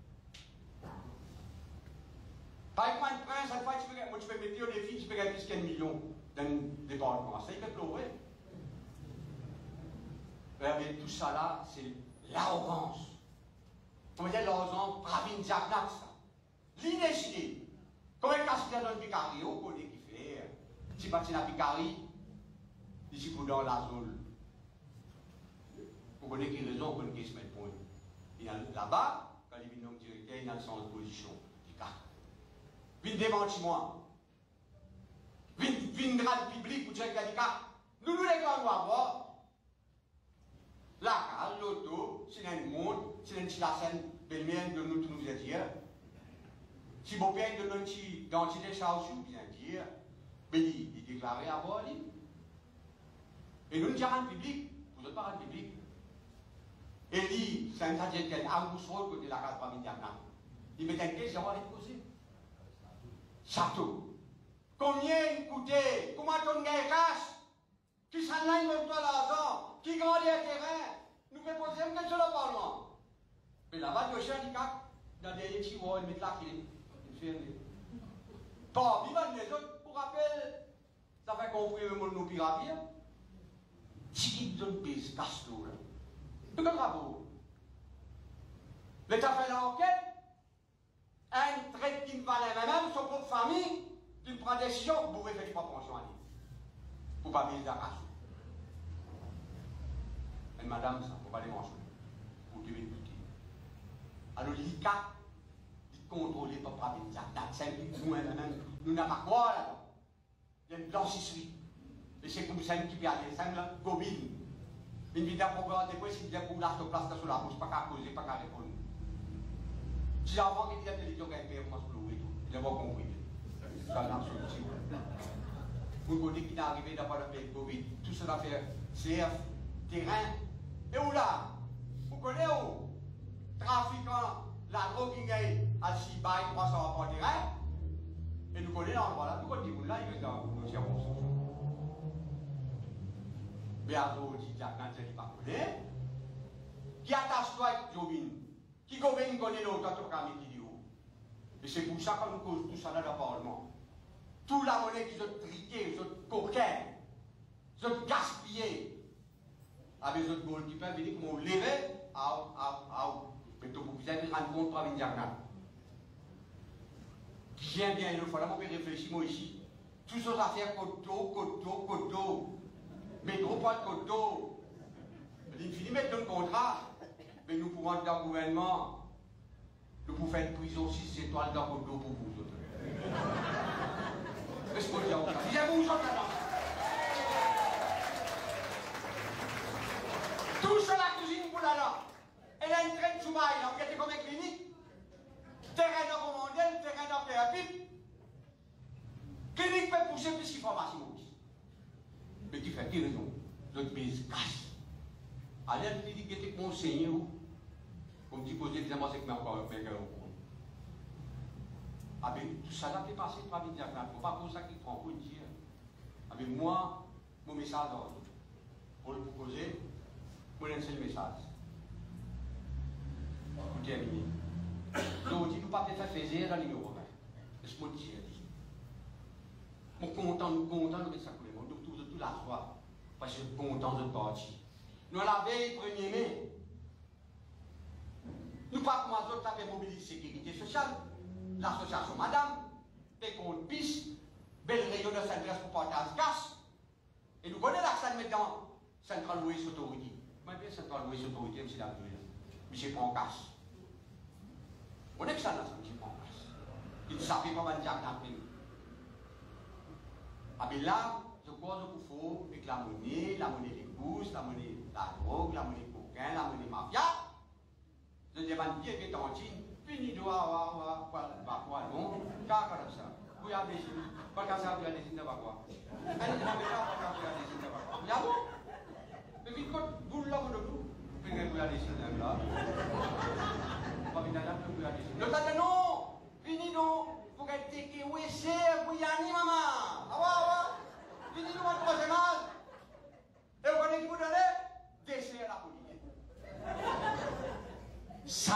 Par exemple, un prince, cette fois, tu peux mettre au défi, tu peux gagner plus qu'un million dans le département. Ça, il peut pleurer. Mais tout ça là, c'est l'arrogance. On va dire l'arrogance, Pravin Diagnak, ça. L'inéchidé. Comme un casse-tête dans le Picardie, on connaît qui fait. Si parti dans la Picardie, ici pour dans la zone. Vous connaissez qui raison, vous connaissez qui se met le point. Il y a là-bas, quand il vient directeur, il y a le sens de position. Il dit, vine démentis-moi. Vine grade public pour dire qu'il dit, nous les grands doivent voir. La case, l'auto, c'est un monde, c'est un petit la scène, belle-mère de nous tous nous dire. Si mon père de notre identité charge, bien dire, mais il déclarait à bord, et nous ne disons pas en public, vous n'êtes pas en public. Et lui, c'est un sadien qui a un bousseau côté de la case familiale. Il met un question à poser. Château. Combien coûtait? Comment on gagne cash? Qui s'en aille même toi l'argent? Qui grandit un terrain? Nous fait poser une question au Parlement. Mais là-bas, il y a un handicap. Dans des tiroirs, il met là qu'il est fermé. Pas vivant les autres, pour rappel, ça fait qu'on fait le monde nous pire. Qui donne bise, casse-tout, là. De quel bravo? L'État fait l'enquête, un trait qui ne valait même son propre famille, tu prends des décision, vous pouvez faire des pensions à lui. Pour ne pas payer d'argent. Et madame, ça, il ne faut pas les manger. Vous devez écouter. Alors, l'ICA, il contrôle pas pour payer d'argent. Nous n'avons pas quoi là-dedans. Il y a une blanchisserie. Et c'est comme ça qui peut aller, c'est un gobine. Une vidéo pour regarder quoi, si vous avez pour l'acheter place sur la bouche, pas qu'à causer, pas qu'à répondre. Si l'enfant qui dit à la télévision qu'il paye pour se louer, il n'a pas compris. C'est la solution. Vous voyez qui est arrivé d'avoir le pays Covid, tout cela fait CF, terrain. Et où là? Vous connaissez où? Trafiquant, la drogue qui gagne à 6 bails, 300 rapports terrain. Et nous connaissons l'endroit là, nous connaissons là, il est dans nos circonstances. Mais à d'autres, il y a un qui pas connaît, qui attache-toi avec Jobin, qui gouverne connaît l'autre, quand on a mis qui dit où. Et c'est pour ça qu'on nous cause tout ça dans le Parlement. Toute la monnaie qui sont triquée, qui sont coquins, qui sont gaspillés, avec les autres goals qui peuvent venir comme on lève, mais tout pour que vous ayez rendre compte pour venir là. Bien, il faut vraiment réfléchir moi ici. Toutes ces affaires coteau. Mais gros poids de coteau. L'infini met un contrat. Mais nous pouvons être dans le gouvernement. Nous pouvons faire une prison 6 étoiles dans le coteau pour vous autres. Qu'est-ce qu'on dit encore? Disez-vous autres là-dedans. Tout sur la cuisine pour là-là. Elle a une traîne sous maille, là, vous êtes comme une clinique. Terrain de Romandel, terrain d'Apéapip. Clinique peut pousser plus qu'il faut maximum. Mais qui fait quelle raison? Notre pays casse. Allez, la clinique qui était conseillée, comme dit, poser des avancées que encore un peu au courant. Ah bien, tout ça là fait passer 3 000 diagrammes. Il ne faut pas pour ça qu'il prend pour dire. Ah bien, moi, mon message pour le proposer, moi, c'est le message. Pour terminer. Donc, il ne faut pas faire faire dans les numéros 20. Laisse-moi dire. Nous content de ça pour les mots, de toute la soirée. Parce que je suis content de partir. Nous, la veille 1er mai, nous pas commencé à faire mobiliser sécurité sociale, l'association Madame, des comptes PIS, belle réunion de Saint-Grèce pour porter à ce casse. Et nous connaissons l'accès maintenant, Central Louis Autorité. Moi, bien Central Louis Autorité, c'est la plus. Mais je prends en casse. On est que ça, je prends en casse. Il ne savait pas me dire d'après nous. Ah bien là, je crois qu'il faut avec la monnaie des courses, la monnaie de la drogue, la monnaie coquin, la monnaie mafia. Je demande bien que tantine, fini de voir quoi, non, car comme ça. Vous avez des signes, pas qu'à ça, vous avez des signes de quoi. Elle dit, mais là, pas qu'à vous avez des signes de quoi. Là, bon, mais vite, vous là, vous le coup, vous avez des signes de là. Pas vite, là, vous avez des signes. Le temps non, fini non. Pour qu'elle t'ait que oui, c'est, vous y allez, maman. Ah ouais. Fini nous votre troisième âge. Et vous connaissez qui vous donnez? Dessert la politique. Ça,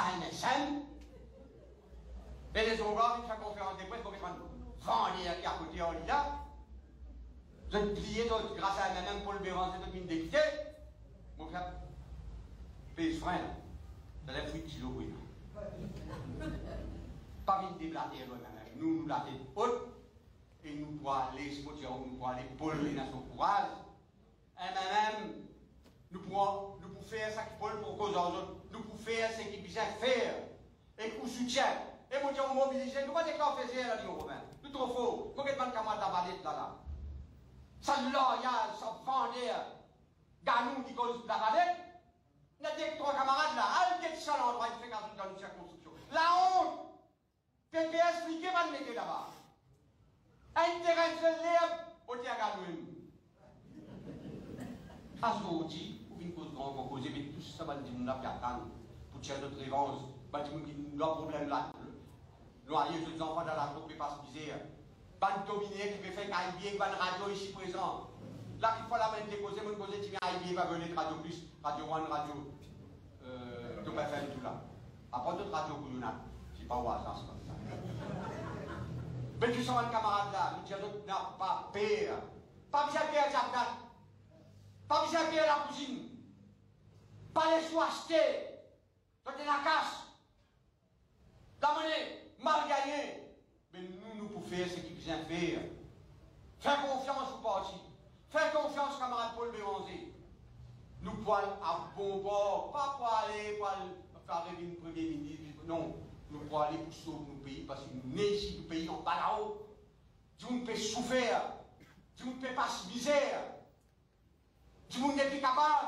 et les Hongrois, ils font conférence de presse pour qu'ils vendre qui à côté en Lila. Vous êtes pliés grâce à Mme Paul Béran, c'est notre mine d'équité. Mon frère, pays frein, ça lève 8 kilos, oui. Pas vite déblater, nous la tête haute, et nous pourrons aller, nous pourrons aller pour les nations courage, et même, nous pouvons faire ça qui peut pour cause aux autres, nous pouvons faire ce qui bien faire, et qu'on soutient, et nous devons mobiliser, nous ne pouvons pas faire ça, là, l'Union européenne, nous trop faux, nous ne pouvons pas camarade la valette là. Ça loyal, ça vendeur, ganou qui cause la valette, nous avons 3 camarades là, allez, ça l'endroit, il fait dans une circonscription. La honte! Quelqu'un a expliqué, va le mettre là-bas. Un terrain de l'herbe, au Tiagadouim. À ce qu'on dit, pour une cause grande composée, mais tout ça va dire qu'on a fait attendre pour tirer notre révance, va dire qu'on a un problème là. Noyer les enfants dans la groupe et pas se misère. Pas de dominer qui peut faire qu'un bien, pas de radio ici présent. Là, il faut la mettre déposer, mon cause, tu viens à IBA, va venir Radio Plus, Radio One, Radio. Tout va faire tout là. Après, d'autres radios pour nous, c'est pas au hasard, c'est comme ça. Mais tu sens un camarade là, nous disons, n'a pas peur. Pas bien peur, Jacques. Pas besoin de payer la cousine. Pas les sous achetés. Toi, t'es la casse. La monnaie, mal gagnée. Mais nous pouvons faire ce qu'il vient faire. Faire confiance au parti. Faire confiance, camarade Paul Béranger. Nous pouvons à bon bord, pas pour aller pour faire rêver une première ministre. Non, nous pouvons aller pour sauver nos pays parce que nous sommes ici, nos pays en bas là-haut. Du monde peut souffrir. Du monde peut passer misère. Du monde n'est plus capable.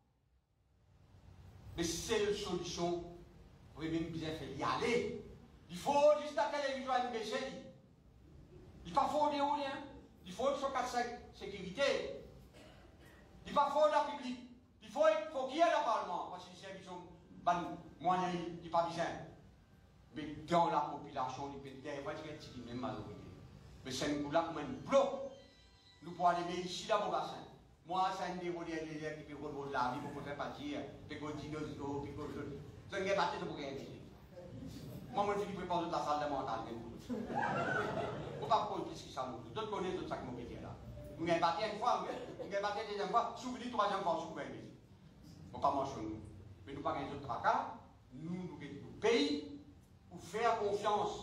Mais c'est la solution. Vous avez même bien fait y aller. Il faut juste la télévision à l'IBC. Il ne faut pas faire des hauts, il faut que ce 4-5 sécurité. Il ne faut pas faire la public. Il faut qu'il y ait le Parlement. Parce que les services sont moyens, il n'est pas besoin. Mais dans la population, il y a des gens qui même majorité. Mais c'est un coup là comme un bloc. Nous pouvons aller ici dans le bassin. Moi, c'est un des volets qui peut relever la vie pour faire partir. Puis qu'on dit, puis qu'on dit, c'est un gars battu pour rien dire. Moi, je suis préparé de la salle de montagne. Il ne faut pas prendre plus que ça. D'autres connaissent d'autres sacs mobiliers là. Nous avons battu une fois, nous avons battu une deuxième fois, souvenez troisième fois, souvenez. On ne peut pas manger nous. Mais nous ne pas gagner d'autres tracas. Nous pays pour faire confiance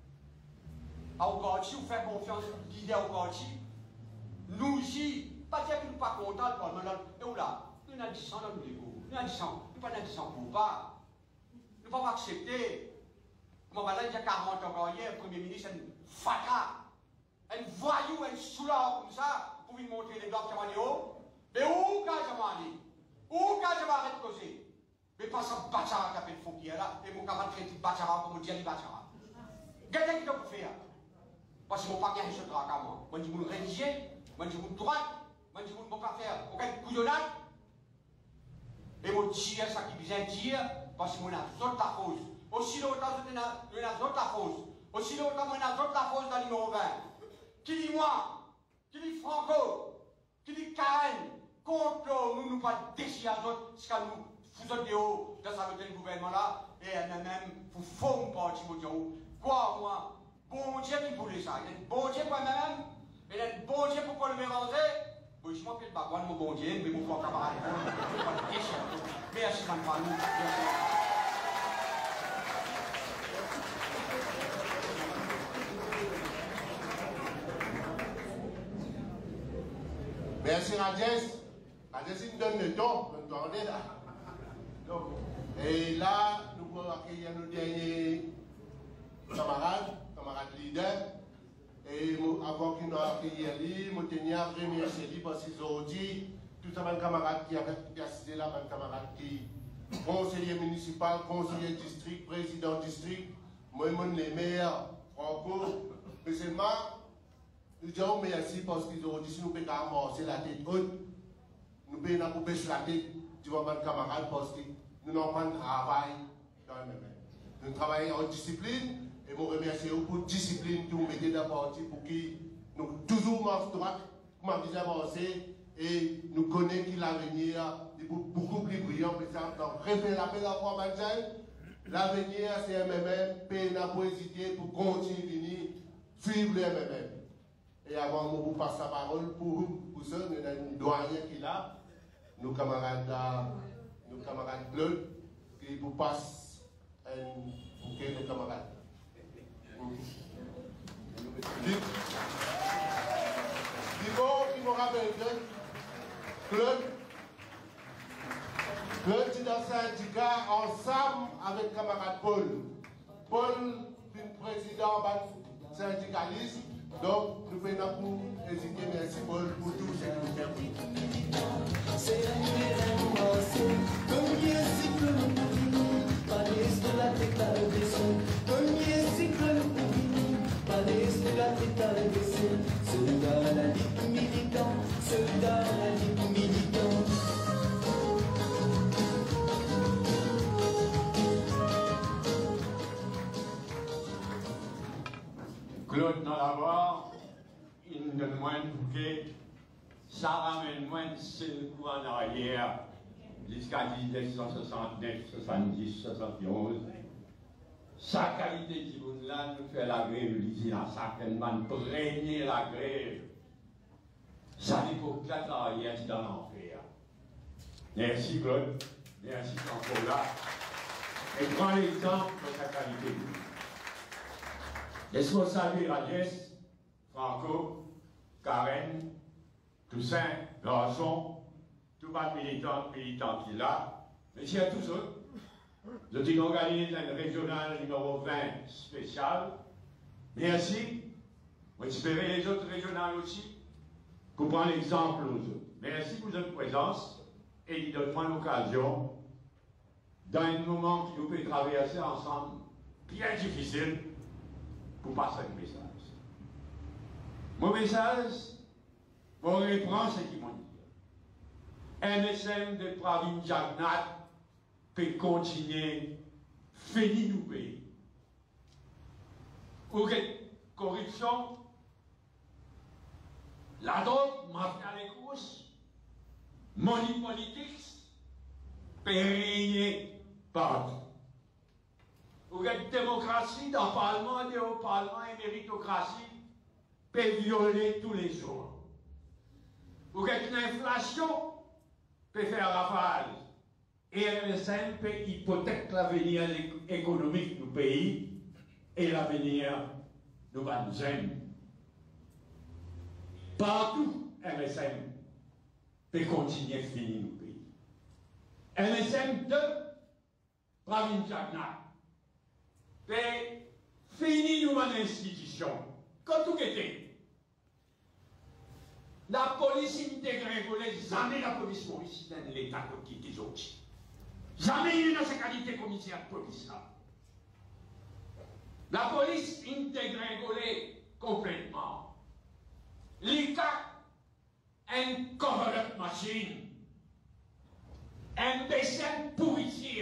au parti, ou faire confiance à l'idée au parti. Nous ici, pas dire que nous ne sommes pas contents, mais où là, nous avons 10 ans dans nos égaux. Nous avons 10 ans, nous n'avons pas 10 ans pour pas. Nous ne pouvons pas accepter. Comment va là, il y a 40 ans encore hier, le Premier ministre, un fata, un voyou, un soulard comme ça, pour lui montrer les doigts qui sont haut. Mais où quand je m'en aller? Où quand je vais arrêter de causer? Mais pas ça, Bachara qui a fait le faux qui est là, et mon camarade traité Bachara comme on dit Bachara. Qu'est-ce qu'il faut faire? Parce que je ne peux pas gagner ce travail à moi. Moi, je dis, je suis religieux, moi, je suis droite, moi, je dis, je ne peux pas faire aucune couillonnade. Et moi, je tire ça qui vient dire, parce que moi, je suis la fausse. Aussi longtemps que je suis la fausse. Aussi longtemps que je suis la fausse dans le numéro 20. Qui dit moi? Qui dit Franco? Qui dit Karen? Contre nous, nous pas déchirer à d'autres, ce que nous faisons de haut dans ce gouvernement-là, et même, pour faux mon parti, quoi, moi? Bon Dieu qui voulait ça. Il y a bon Dieu pour moi-même, il y a bon Dieu pour Paul Béranger. Bon, je m'appelle Bagouane, mon bon Dieu, mais mon frère camarade, je ne vais pas le déchirer. Merci, Mme Panou. Merci Radies. Radies, il me donne le temps. Attendez là. Donc, et là, nous pouvons accueillir nos derniers camarades leaders. Et avant qu'ils nous accueillent, nous tenons à remercier parce qu'ils ont dit, tout ça, mes camarades qui avaient assisté là, mes camarades qui conseiller municipal, conseiller district, président district, moi, les maires, Franco, mais c'est moi. Nous disons merci parce qu'ils ont dit si nous pouvons avancer la tête haute, nous pouvons baisser la tête du moment de camarades parce que nous n'avons pas de travail dans le même. Nous travaillons en discipline et je remercie pour la discipline que vous mettez dans le parti pour que nous toujours marche droite, pour avancer et nous connaissons que l'avenir est beaucoup plus brillant. Donc, refais l'appel à Franck Manzel. L'avenir c'est MMM, pays n'a pas hésité pour continuer à suivre le MMM. Et avant de vous passer la parole pour ça, nous avons un doyen qui est là, nos camarades bleus, qui vous passent un bouquet de camarades. Qui me rappelle Claude, est dans le syndicat ensemble avec camarade Paul. Paul, président syndicaliste. Donc, nous venons pour hésiter, merci Paul pour tout ce que vous avez pris. C'est un numéro combien cyclones pour finir, pas de la tête à baisser. Combien cyclones pour finir, pas de la tête à baisser. Soldat la ligue militant, soldat la ligue militant. Claude dans la voie, il nous donne moins de bouquets, ça ramène moins de secours en arrière, jusqu'à 1969, 70, 71. Sa qualité de monde là nous fait la grève, il dit à ça qu'elle m'a prégné la grève. Ça n'est pour 4 ans, il y a dans l'enfer. Merci Claude, merci encore là. Et prends l'exemple de sa qualité. Laisse-moi saluer Radiès, Franco, Karen, Toussaint, Garçon, tout le militant qui est là, merci à tous eux. Je dis organise un régional numéro 20 spécial. Merci. J'espère les autres régionales aussi. Pour prendre l'exemple aux autres. Merci pour votre présence et il donne-moi l'occasion, dans un moment qui nous peut traverser ensemble, bien difficile, pour passer un message. Mon message, mon reprend ce qu'ils m'ont dit. MSM de Pravin Jagannath peut continuer, finir nous pays. Pour corruption, la drogue, mafia les courses, money politics, peut régner partout. Pour la démocratie dans le Parlement et au Parlement et méritocratie peut violer tous les jours. Pour que l'inflation peut faire rafale et MSM peut hypothèquer l'avenir économique du pays et l'avenir de nous. Partout, MSM peut continuer à finir le pays. MSM de Pravin Jagannath peut finir nos institutions. Quand tout était. La police intégrée, jamais la police mauricienne dans l'État qui des autres. Jamais il y a dans sa qualité commissaire de police là. La police intégrée complètement. L'État, une cover-up machine, un dessin pourricier,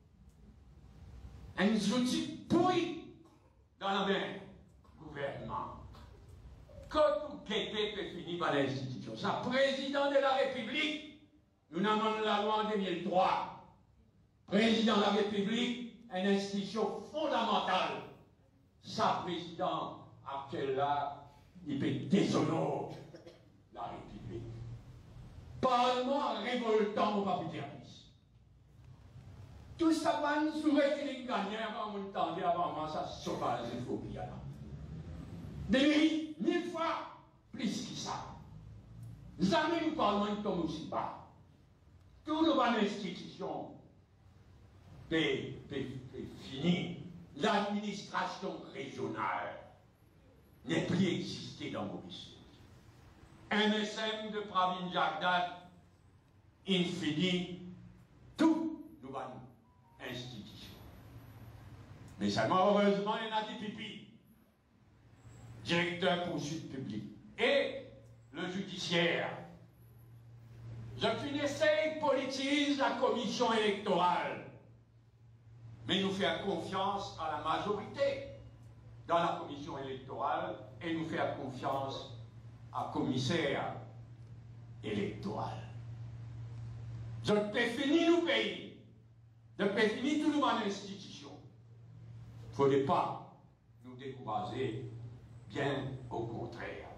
un outil pourri dans la main du gouvernement. Quand tout était fini par l'institution, sa président de la République, nous avons la loi en 2003, président de la République, une institution fondamentale, sa président, à quel âge, il peut déshonorer la République. Parlement révoltant, mon papi service. Tout ça va nous souhaiter qu'il gagne avant mon temps, avant moi, ça sauvage, il faut qu'il y a là. Des 1000 fois plus que ça. Jamais le Parlement tombe aussi bas. Toutes nos institutions peuvent finir. L'administration régionale n'est plus existée dans Maurice. MSM de Pravin Jagannath, infini, toutes nos institutions. Mais seulement, heureusement, il y en a des pipis. Directeur poursuite publique et le judiciaire. Je finissais politise la commission électorale, mais nous faire confiance à la majorité dans la commission électorale et nous faire confiance à commissaire électoral. Je peux finir nos pays, je peux finir toutes nos institutions. Il ne faudrait pas nous décourager. Bien au contraire.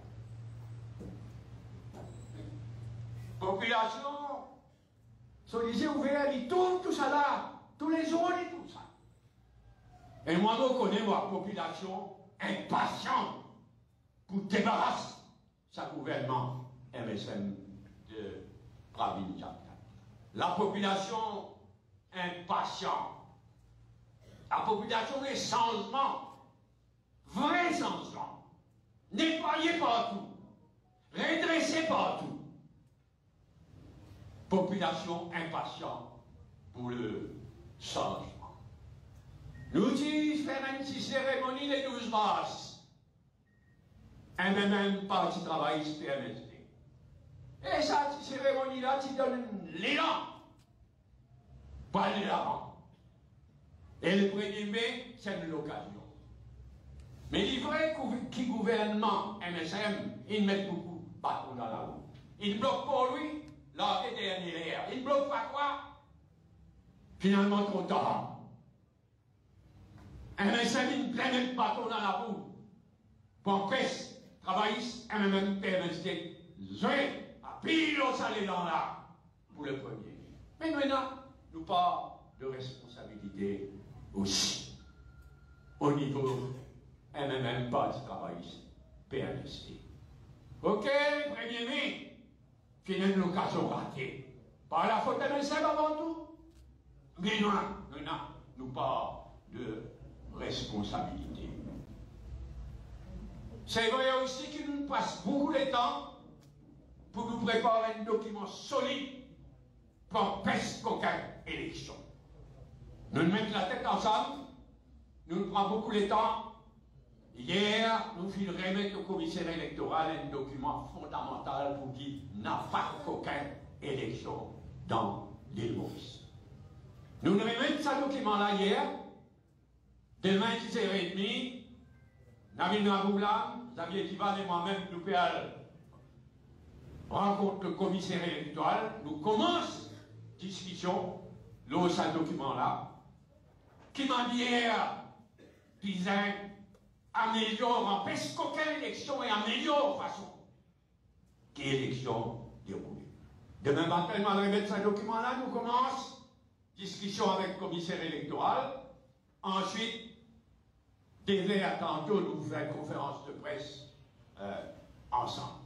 Population, solisé ouvert, il tourne tout ça là, tous les jours et tout ça. Et moi, je connais ma population impatiente pour débarrasser sa gouvernement MSM de Pravin Jagannath. La population impatiente. La population des changements, vrais changements. Nettoyer partout, redresser partout. Population impatiente pour le changement. Nous disons faire une petite cérémonie les 12 mars. Un même parti travailliste PMSD. Et cette cérémonie-là, tu donnes l'élan. Pas l'élan. Et le 1er mai, c'est l'occasion. Mais il est vrai qu'il gouvernement MSM, il met beaucoup de bâtons dans la roue. Il bloque pour lui l'arrêt dernière. Il bloque pas quoi? Finalement, trop tard. MSM, il met le bâton dans la roue. Pour empêcher travaillistes, MMM, PMSD, à pile au salé dans là, pour le premier. Mais maintenant, nous pas de responsabilité aussi. Au niveau MMM, Parti travailliste, PNST. Ok, premier mai, qui n'est une occasion ratée. Par la faute de MSM avant tout. Mais non, nous pas de responsabilité. C'est vrai aussi qu'il nous passe beaucoup de temps pour nous préparer un document solide pour peste qu'aucune élection. Nous nous mettons la tête ensemble, nous nous prenons beaucoup de temps. Hier, nous filons remettre au commissaire électoral un document fondamental pour qu'il n'y a pas qu'aucune élection dans l'île Maurice. Nous nous remettons ce document-là hier, demain 10h30, Nabil Naboula, Xavier Kival et moi-même, nous pouvons rencontrer le commissaire électoral, nous commençons discussion, l'eau, ce document-là, qui m'a dit hier, disait, améliore, empêche qu'aucune élection et améliore façon qu'élection déroulée. Demain matin, nous allons remettre ce document-là, nous commençons discussion avec le commissaire électoral, ensuite, dès à tantôt, nous faisons une conférence de presse ensemble.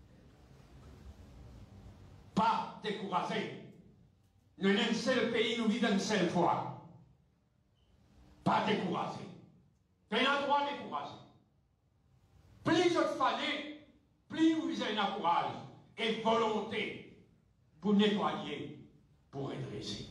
Pas découragé. Nous sommes un seul pays, nous vivons une seule fois. Pas découragé. Mais il a droit de décourager. Plus je fallait, plus vous avez un courage et volonté pour nettoyer, pour redresser.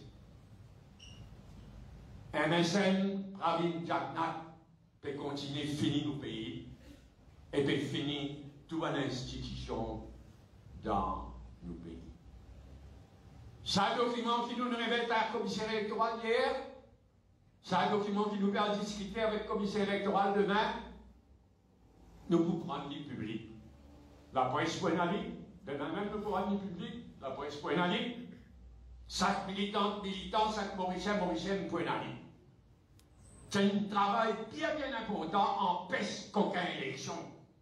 MSN, Pravin Jagnat, peut continuer, finir nos pays, et peut finir toute institution dans nos pays. C'est un document qui nous révèle à la commissaire électorale hier, c'est un document qui nous permet de discuter avec le commissaire électoral demain. Nous pouvons prendre le public. La presse point aller, demain même nous pourrons prendre le public, la presse point aller. 5 militants, 5 Mauriciens point aller. C'est un travail bien important en peste qu'aucune élection.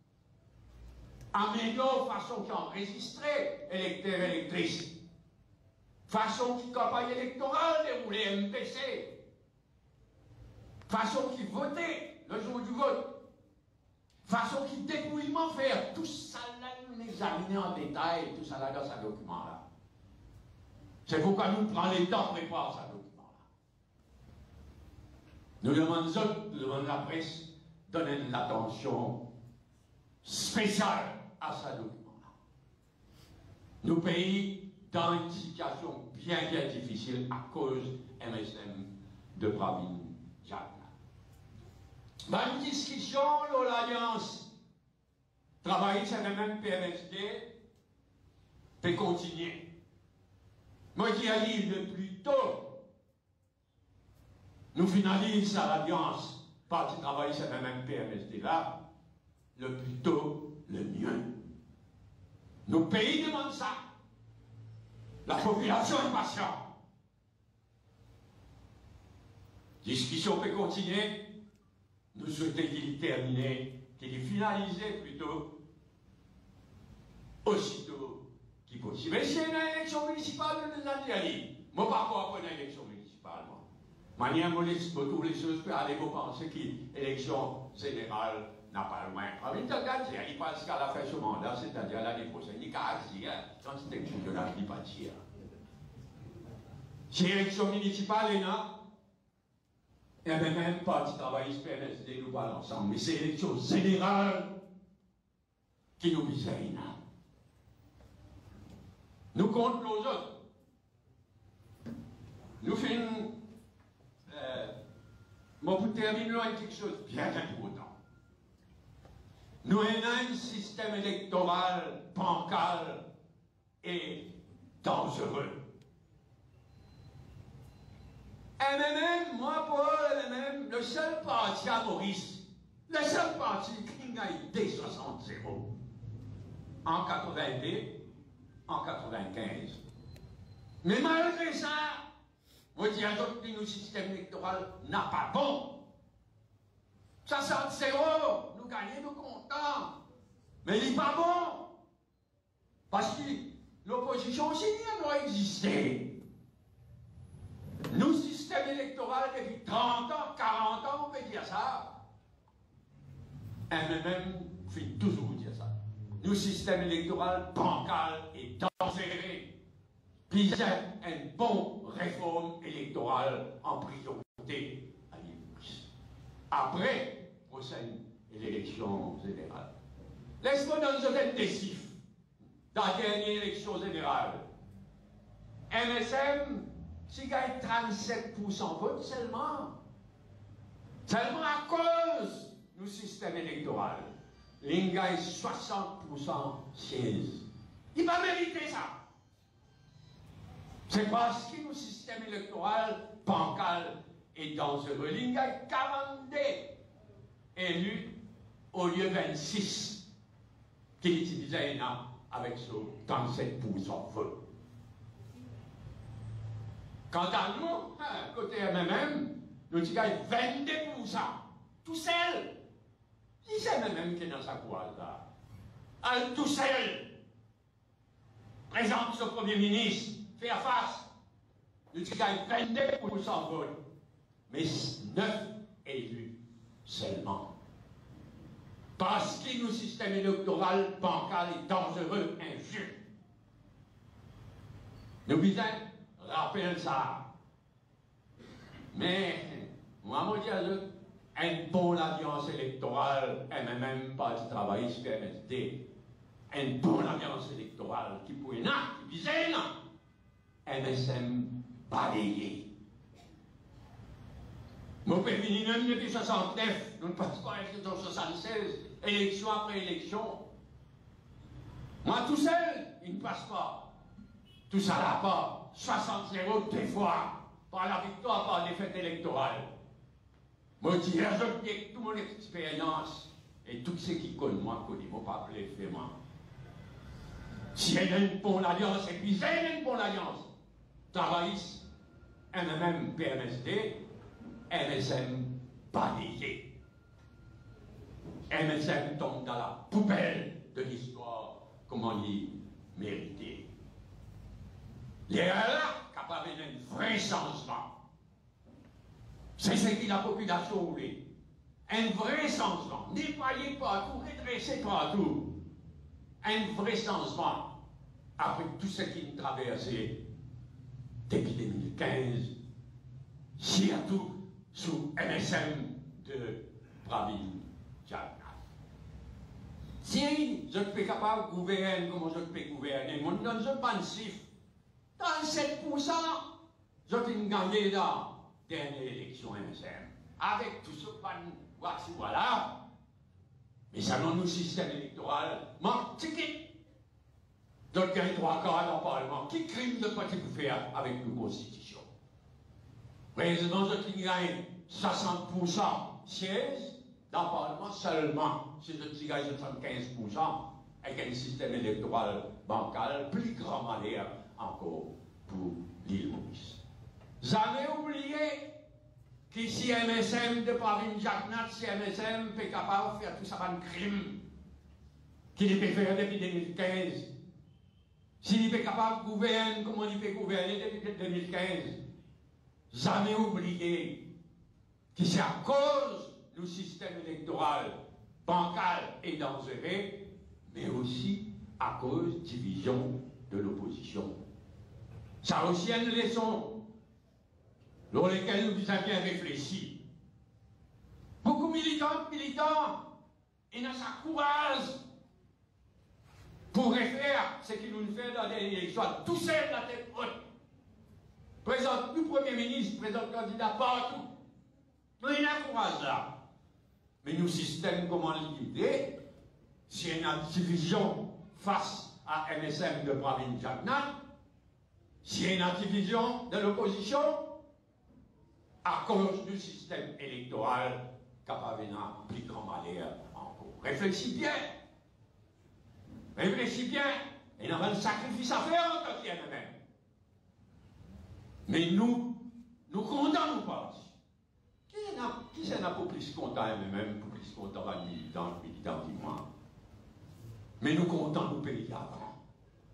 Améliore façon qui enregistré électeurs et électrices. Façon qui campagne électorale déroulée MPC. Façon qui votait le jour du vote. Façon qui dépouillement faire. Tout ça là, nous l'examinons en détail, tout ça là dans ce document-là. C'est pourquoi nous prenons le temps de préparer ce document-là. Nous demandons la presse, donner l'attention spéciale à ce document-là. Nos pays dans une situation bien difficile à cause MSM de Pravin Jagnat. Dans une discussion, l'Alliance travaille sur le même PMSD peut continuer. Moi qui ai dit le plus tôt, nous finalisons l'Alliance parti travailler sur le même PMSD là, le plus tôt, le mieux. Nos pays demandent ça. La population est patiente. Discussion peut continuer. Nous souhaitons qu'il termine, qu'il finalise plutôt, aussitôt qu'il possible. Mais c'est une élection municipale de l'Algérie. Moi, par rapport à une élection municipale, moi. Manière, moi, toutes les choses peuvent aller vous penser qu'une élection générale n'a pas le moins. Il pense qu'à la fin de ce mandat, c'est-à-dire l'année prochaine, il casse, dans cette élection de la vie partir. Si l'élection municipale est là, et même Parti travailliste PNSD, nous parlons ensemble, mais c'est l'élection générale qui nous vise là. Nous comptons nos autres. Nous faisons. Moi, pour terminer, quelque chose de bien important. Nous avons un système électoral bancal et dangereux. MMM, moi, pour MMM, le seul parti à Maurice, le seul parti qui a été 60-0 en 82, en 95. Mais malgré ça, moi, je dis à d'autres que le système électoral n'a pas bon. 60-0, nous gagnons, nous contents. Mais il n'est pas bon. Parce que l'opposition aussi doit exister. Nous, système électoral, depuis 30 ans, 40 ans, on peut dire ça. MMM fait toujours dire ça. Nous, système électoral bancal et dangereux. Puis une bonne réforme électorale en priorité à l'Église. Après, prochaine élection générale. Laisse-moi donner des chiffres. Dans la dernière élection générale, MSM, si gagne 37% vote seulement. Seulement à cause du système électoral. Il gagne 60% sièges. Il va mériter ça. C'est parce que le système électoral bancal est dangereux. Il gagne 42 élus au lieu de 26 qu'il utilisait avec ce 37% vote. Quant à nous, côté MMM, nous gagnons 22%. Tout seul. Si c'est MMM qui est dans sa courage là, elle tout seul présente ce Premier ministre, faire face. Nous gagnons 22% vote, mais 9 élus seulement. Parce que le système électoral bancal est dangereux, injuste. Nous devons rappeler ça. Mais, moi, je dis une bonne alliance électorale, MMM, Parti travailliste, MSD, une bonne alliance électorale qui pourrait viser, MSM balayé. Mon pays, même depuis 69, nous ne passons pas en 76, élection après élection. Moi, tout seul, il ne passe pas. Tout ça là pas. 60-0 deux fois, par la victoire, par la défaite électorale. Moi, je dis, avec toute mon expérience, et tout ce qui connaît moi, connaît, ne pas appeler vraiment. Si elle a une bonne alliance, et puis elle a une bonne alliance, travailliste, MMM, PMSD, MSM balayé. MSM tombe dans la poubelle de l'histoire, comme on dit, mérité. Les là, capable d'un vrai changement. C'est ce que la population voulait. Un vrai changement. Nettoyer partout, redresser partout. Un vrai changement. Après tout ce qui nous traversait depuis 2015, surtout sous MSM de Pravin Jagnat. Si je suis capable de gouverner comme je peux gouverner, je ne donne pas de chiffre. 37%, je vais gagner dans la dernière élection MSM. Avec tout ce pan, voilà. Mais ça dans nos systèmes électoraux, manque ticket. Je gagne 3 quarts dans le Parlement. Qui crime de parti pour faire avec nos constitutions? Président, je gagne 60% sièges dans le Parlement seulement. Si je gagne 75% avec un système électoral bancal, plus grand malheur encore pour l'île Maurice. Jamais oublié qu'ici MSM de Pravin Jagnat, si MSM est capable de faire tout ça un crime qu'il peut faire depuis 2015. S'il est capable de gouverner comme il peut gouverner depuis 2015, jamais oublié que c'est à cause du système électoral bancal et dangereux, mais aussi à cause de division de l'opposition. Ça aussi une leçon dans laquelle nous avons bien réfléchi. Beaucoup de militants, ils ont sa courage pour refaire ce qu'ils nous fait dans les élections, tout seul la tête haute. Présente le Premier ministre, présente le candidat partout. Nous, il a courage là. Mais nous, système, comment l'idée, s'il y a une division face à MSM de Pravin Jagnat, s'il y a une division de l'opposition, à cause du système électoral, capable d'un plus grand malheur encore. Réfléchis bien. Réfléchis bien. Il y a un sacrifice à faire en tant qu'MMM. Mais nous comptons nous pas. Qui c'est un peu plus content MMM, pour plus content militant qui moi. Mais nous comptons nous payer avant.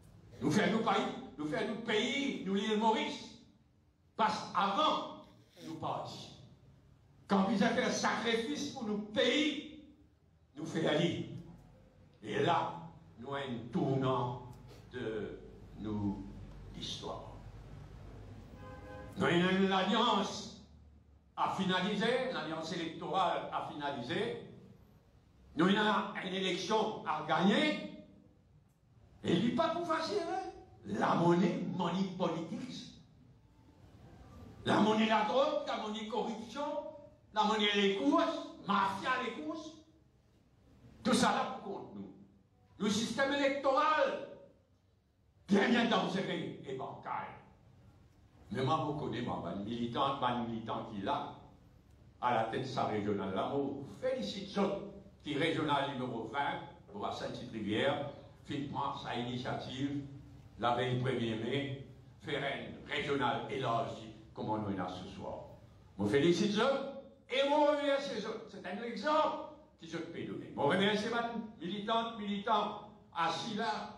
Nous faisons nous pays, nous l'île Maurice. Parce qu'avant, nous partions. Quand vous avez fait un sacrifice pour nos pays, nous faisons aller. Et là, nous avons un tournant de nos histoires. Nous avons l'alliance à finaliser, l'alliance électorale à finaliser. Nous avons une élection à gagner. Et il n'est pas tout facile. Hein? La monnaie politique. La monnaie la drogue, la monnaie corruption, la monnaie les courses, mafia les courses. Tout ça là pour contre nous. Le système électoral, bien dangereux et bancal. Mais moi, je connais un militant qui est là, à la tête de sa régionale là, je félicite ceux qui régional numéro 20, pour la Sainte-Rivière, fait prendre sa initiative, la veille 1er mai, faire un régional élargi, comme on est là ce soir. Je félicite ceux et je remercie ceux. C'est un exemple que je peux donner. Je remercie mes militants assis là,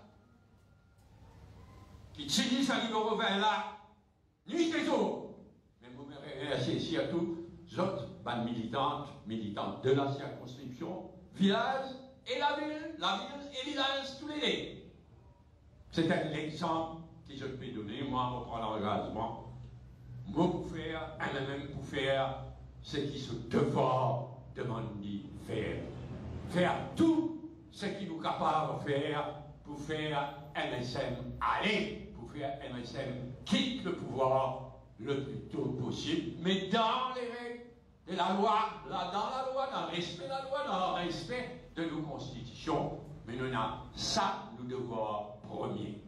qui tiennent sa numéro 20 là, nuit et jour. Mais je remercie surtout les autres militantes de la circonscription, village et la ville et village, tous les deux. C'est un exemple que je peux donner. Moi, je prends l'engagement. Moi, pour faire, même pour faire ce qui se devoir demander faire. Faire tout ce qui nous est capable de faire pour faire MSM aller, pour faire MSM quitte le pouvoir le plus tôt possible, mais dans les règles de la loi, dans le respect de la loi, dans le respect de nos constitutions. Mais nous avons ça, nous devoirs premiers.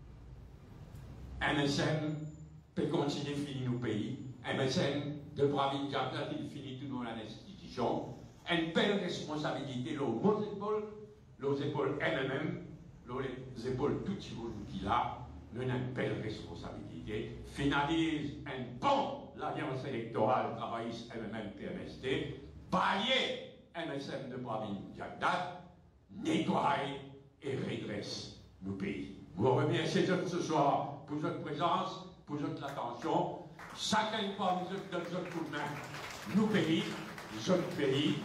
MSM peut continuer à finir nos pays. MSM de Bravine Jacques, il finit tout dans l'institution. Une belle responsabilité, les épaules MMM, les épaules tout qui là, nous avons une belle responsabilité. Finalise un bon l'alliance électorale travailliste MMM PMST, balayer MSM de Bravine Jacques, nettoyer et redresse nos pays. Vous remerciez ce soir pour votre présence, pour votre attention. Chacun parmi vous donne votre coup de main. Nos pays, notre pays.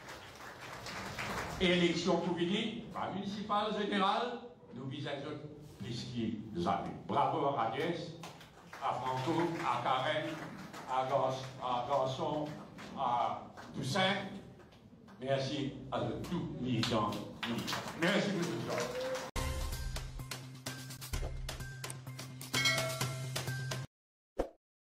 Élection pour venir, pas municipale générale, nous visageons plus qu'ils années. Bravo à Radiès, à Franco, à Karen, à Garçon, à Toussaint. Merci à tous militants. Merci beaucoup.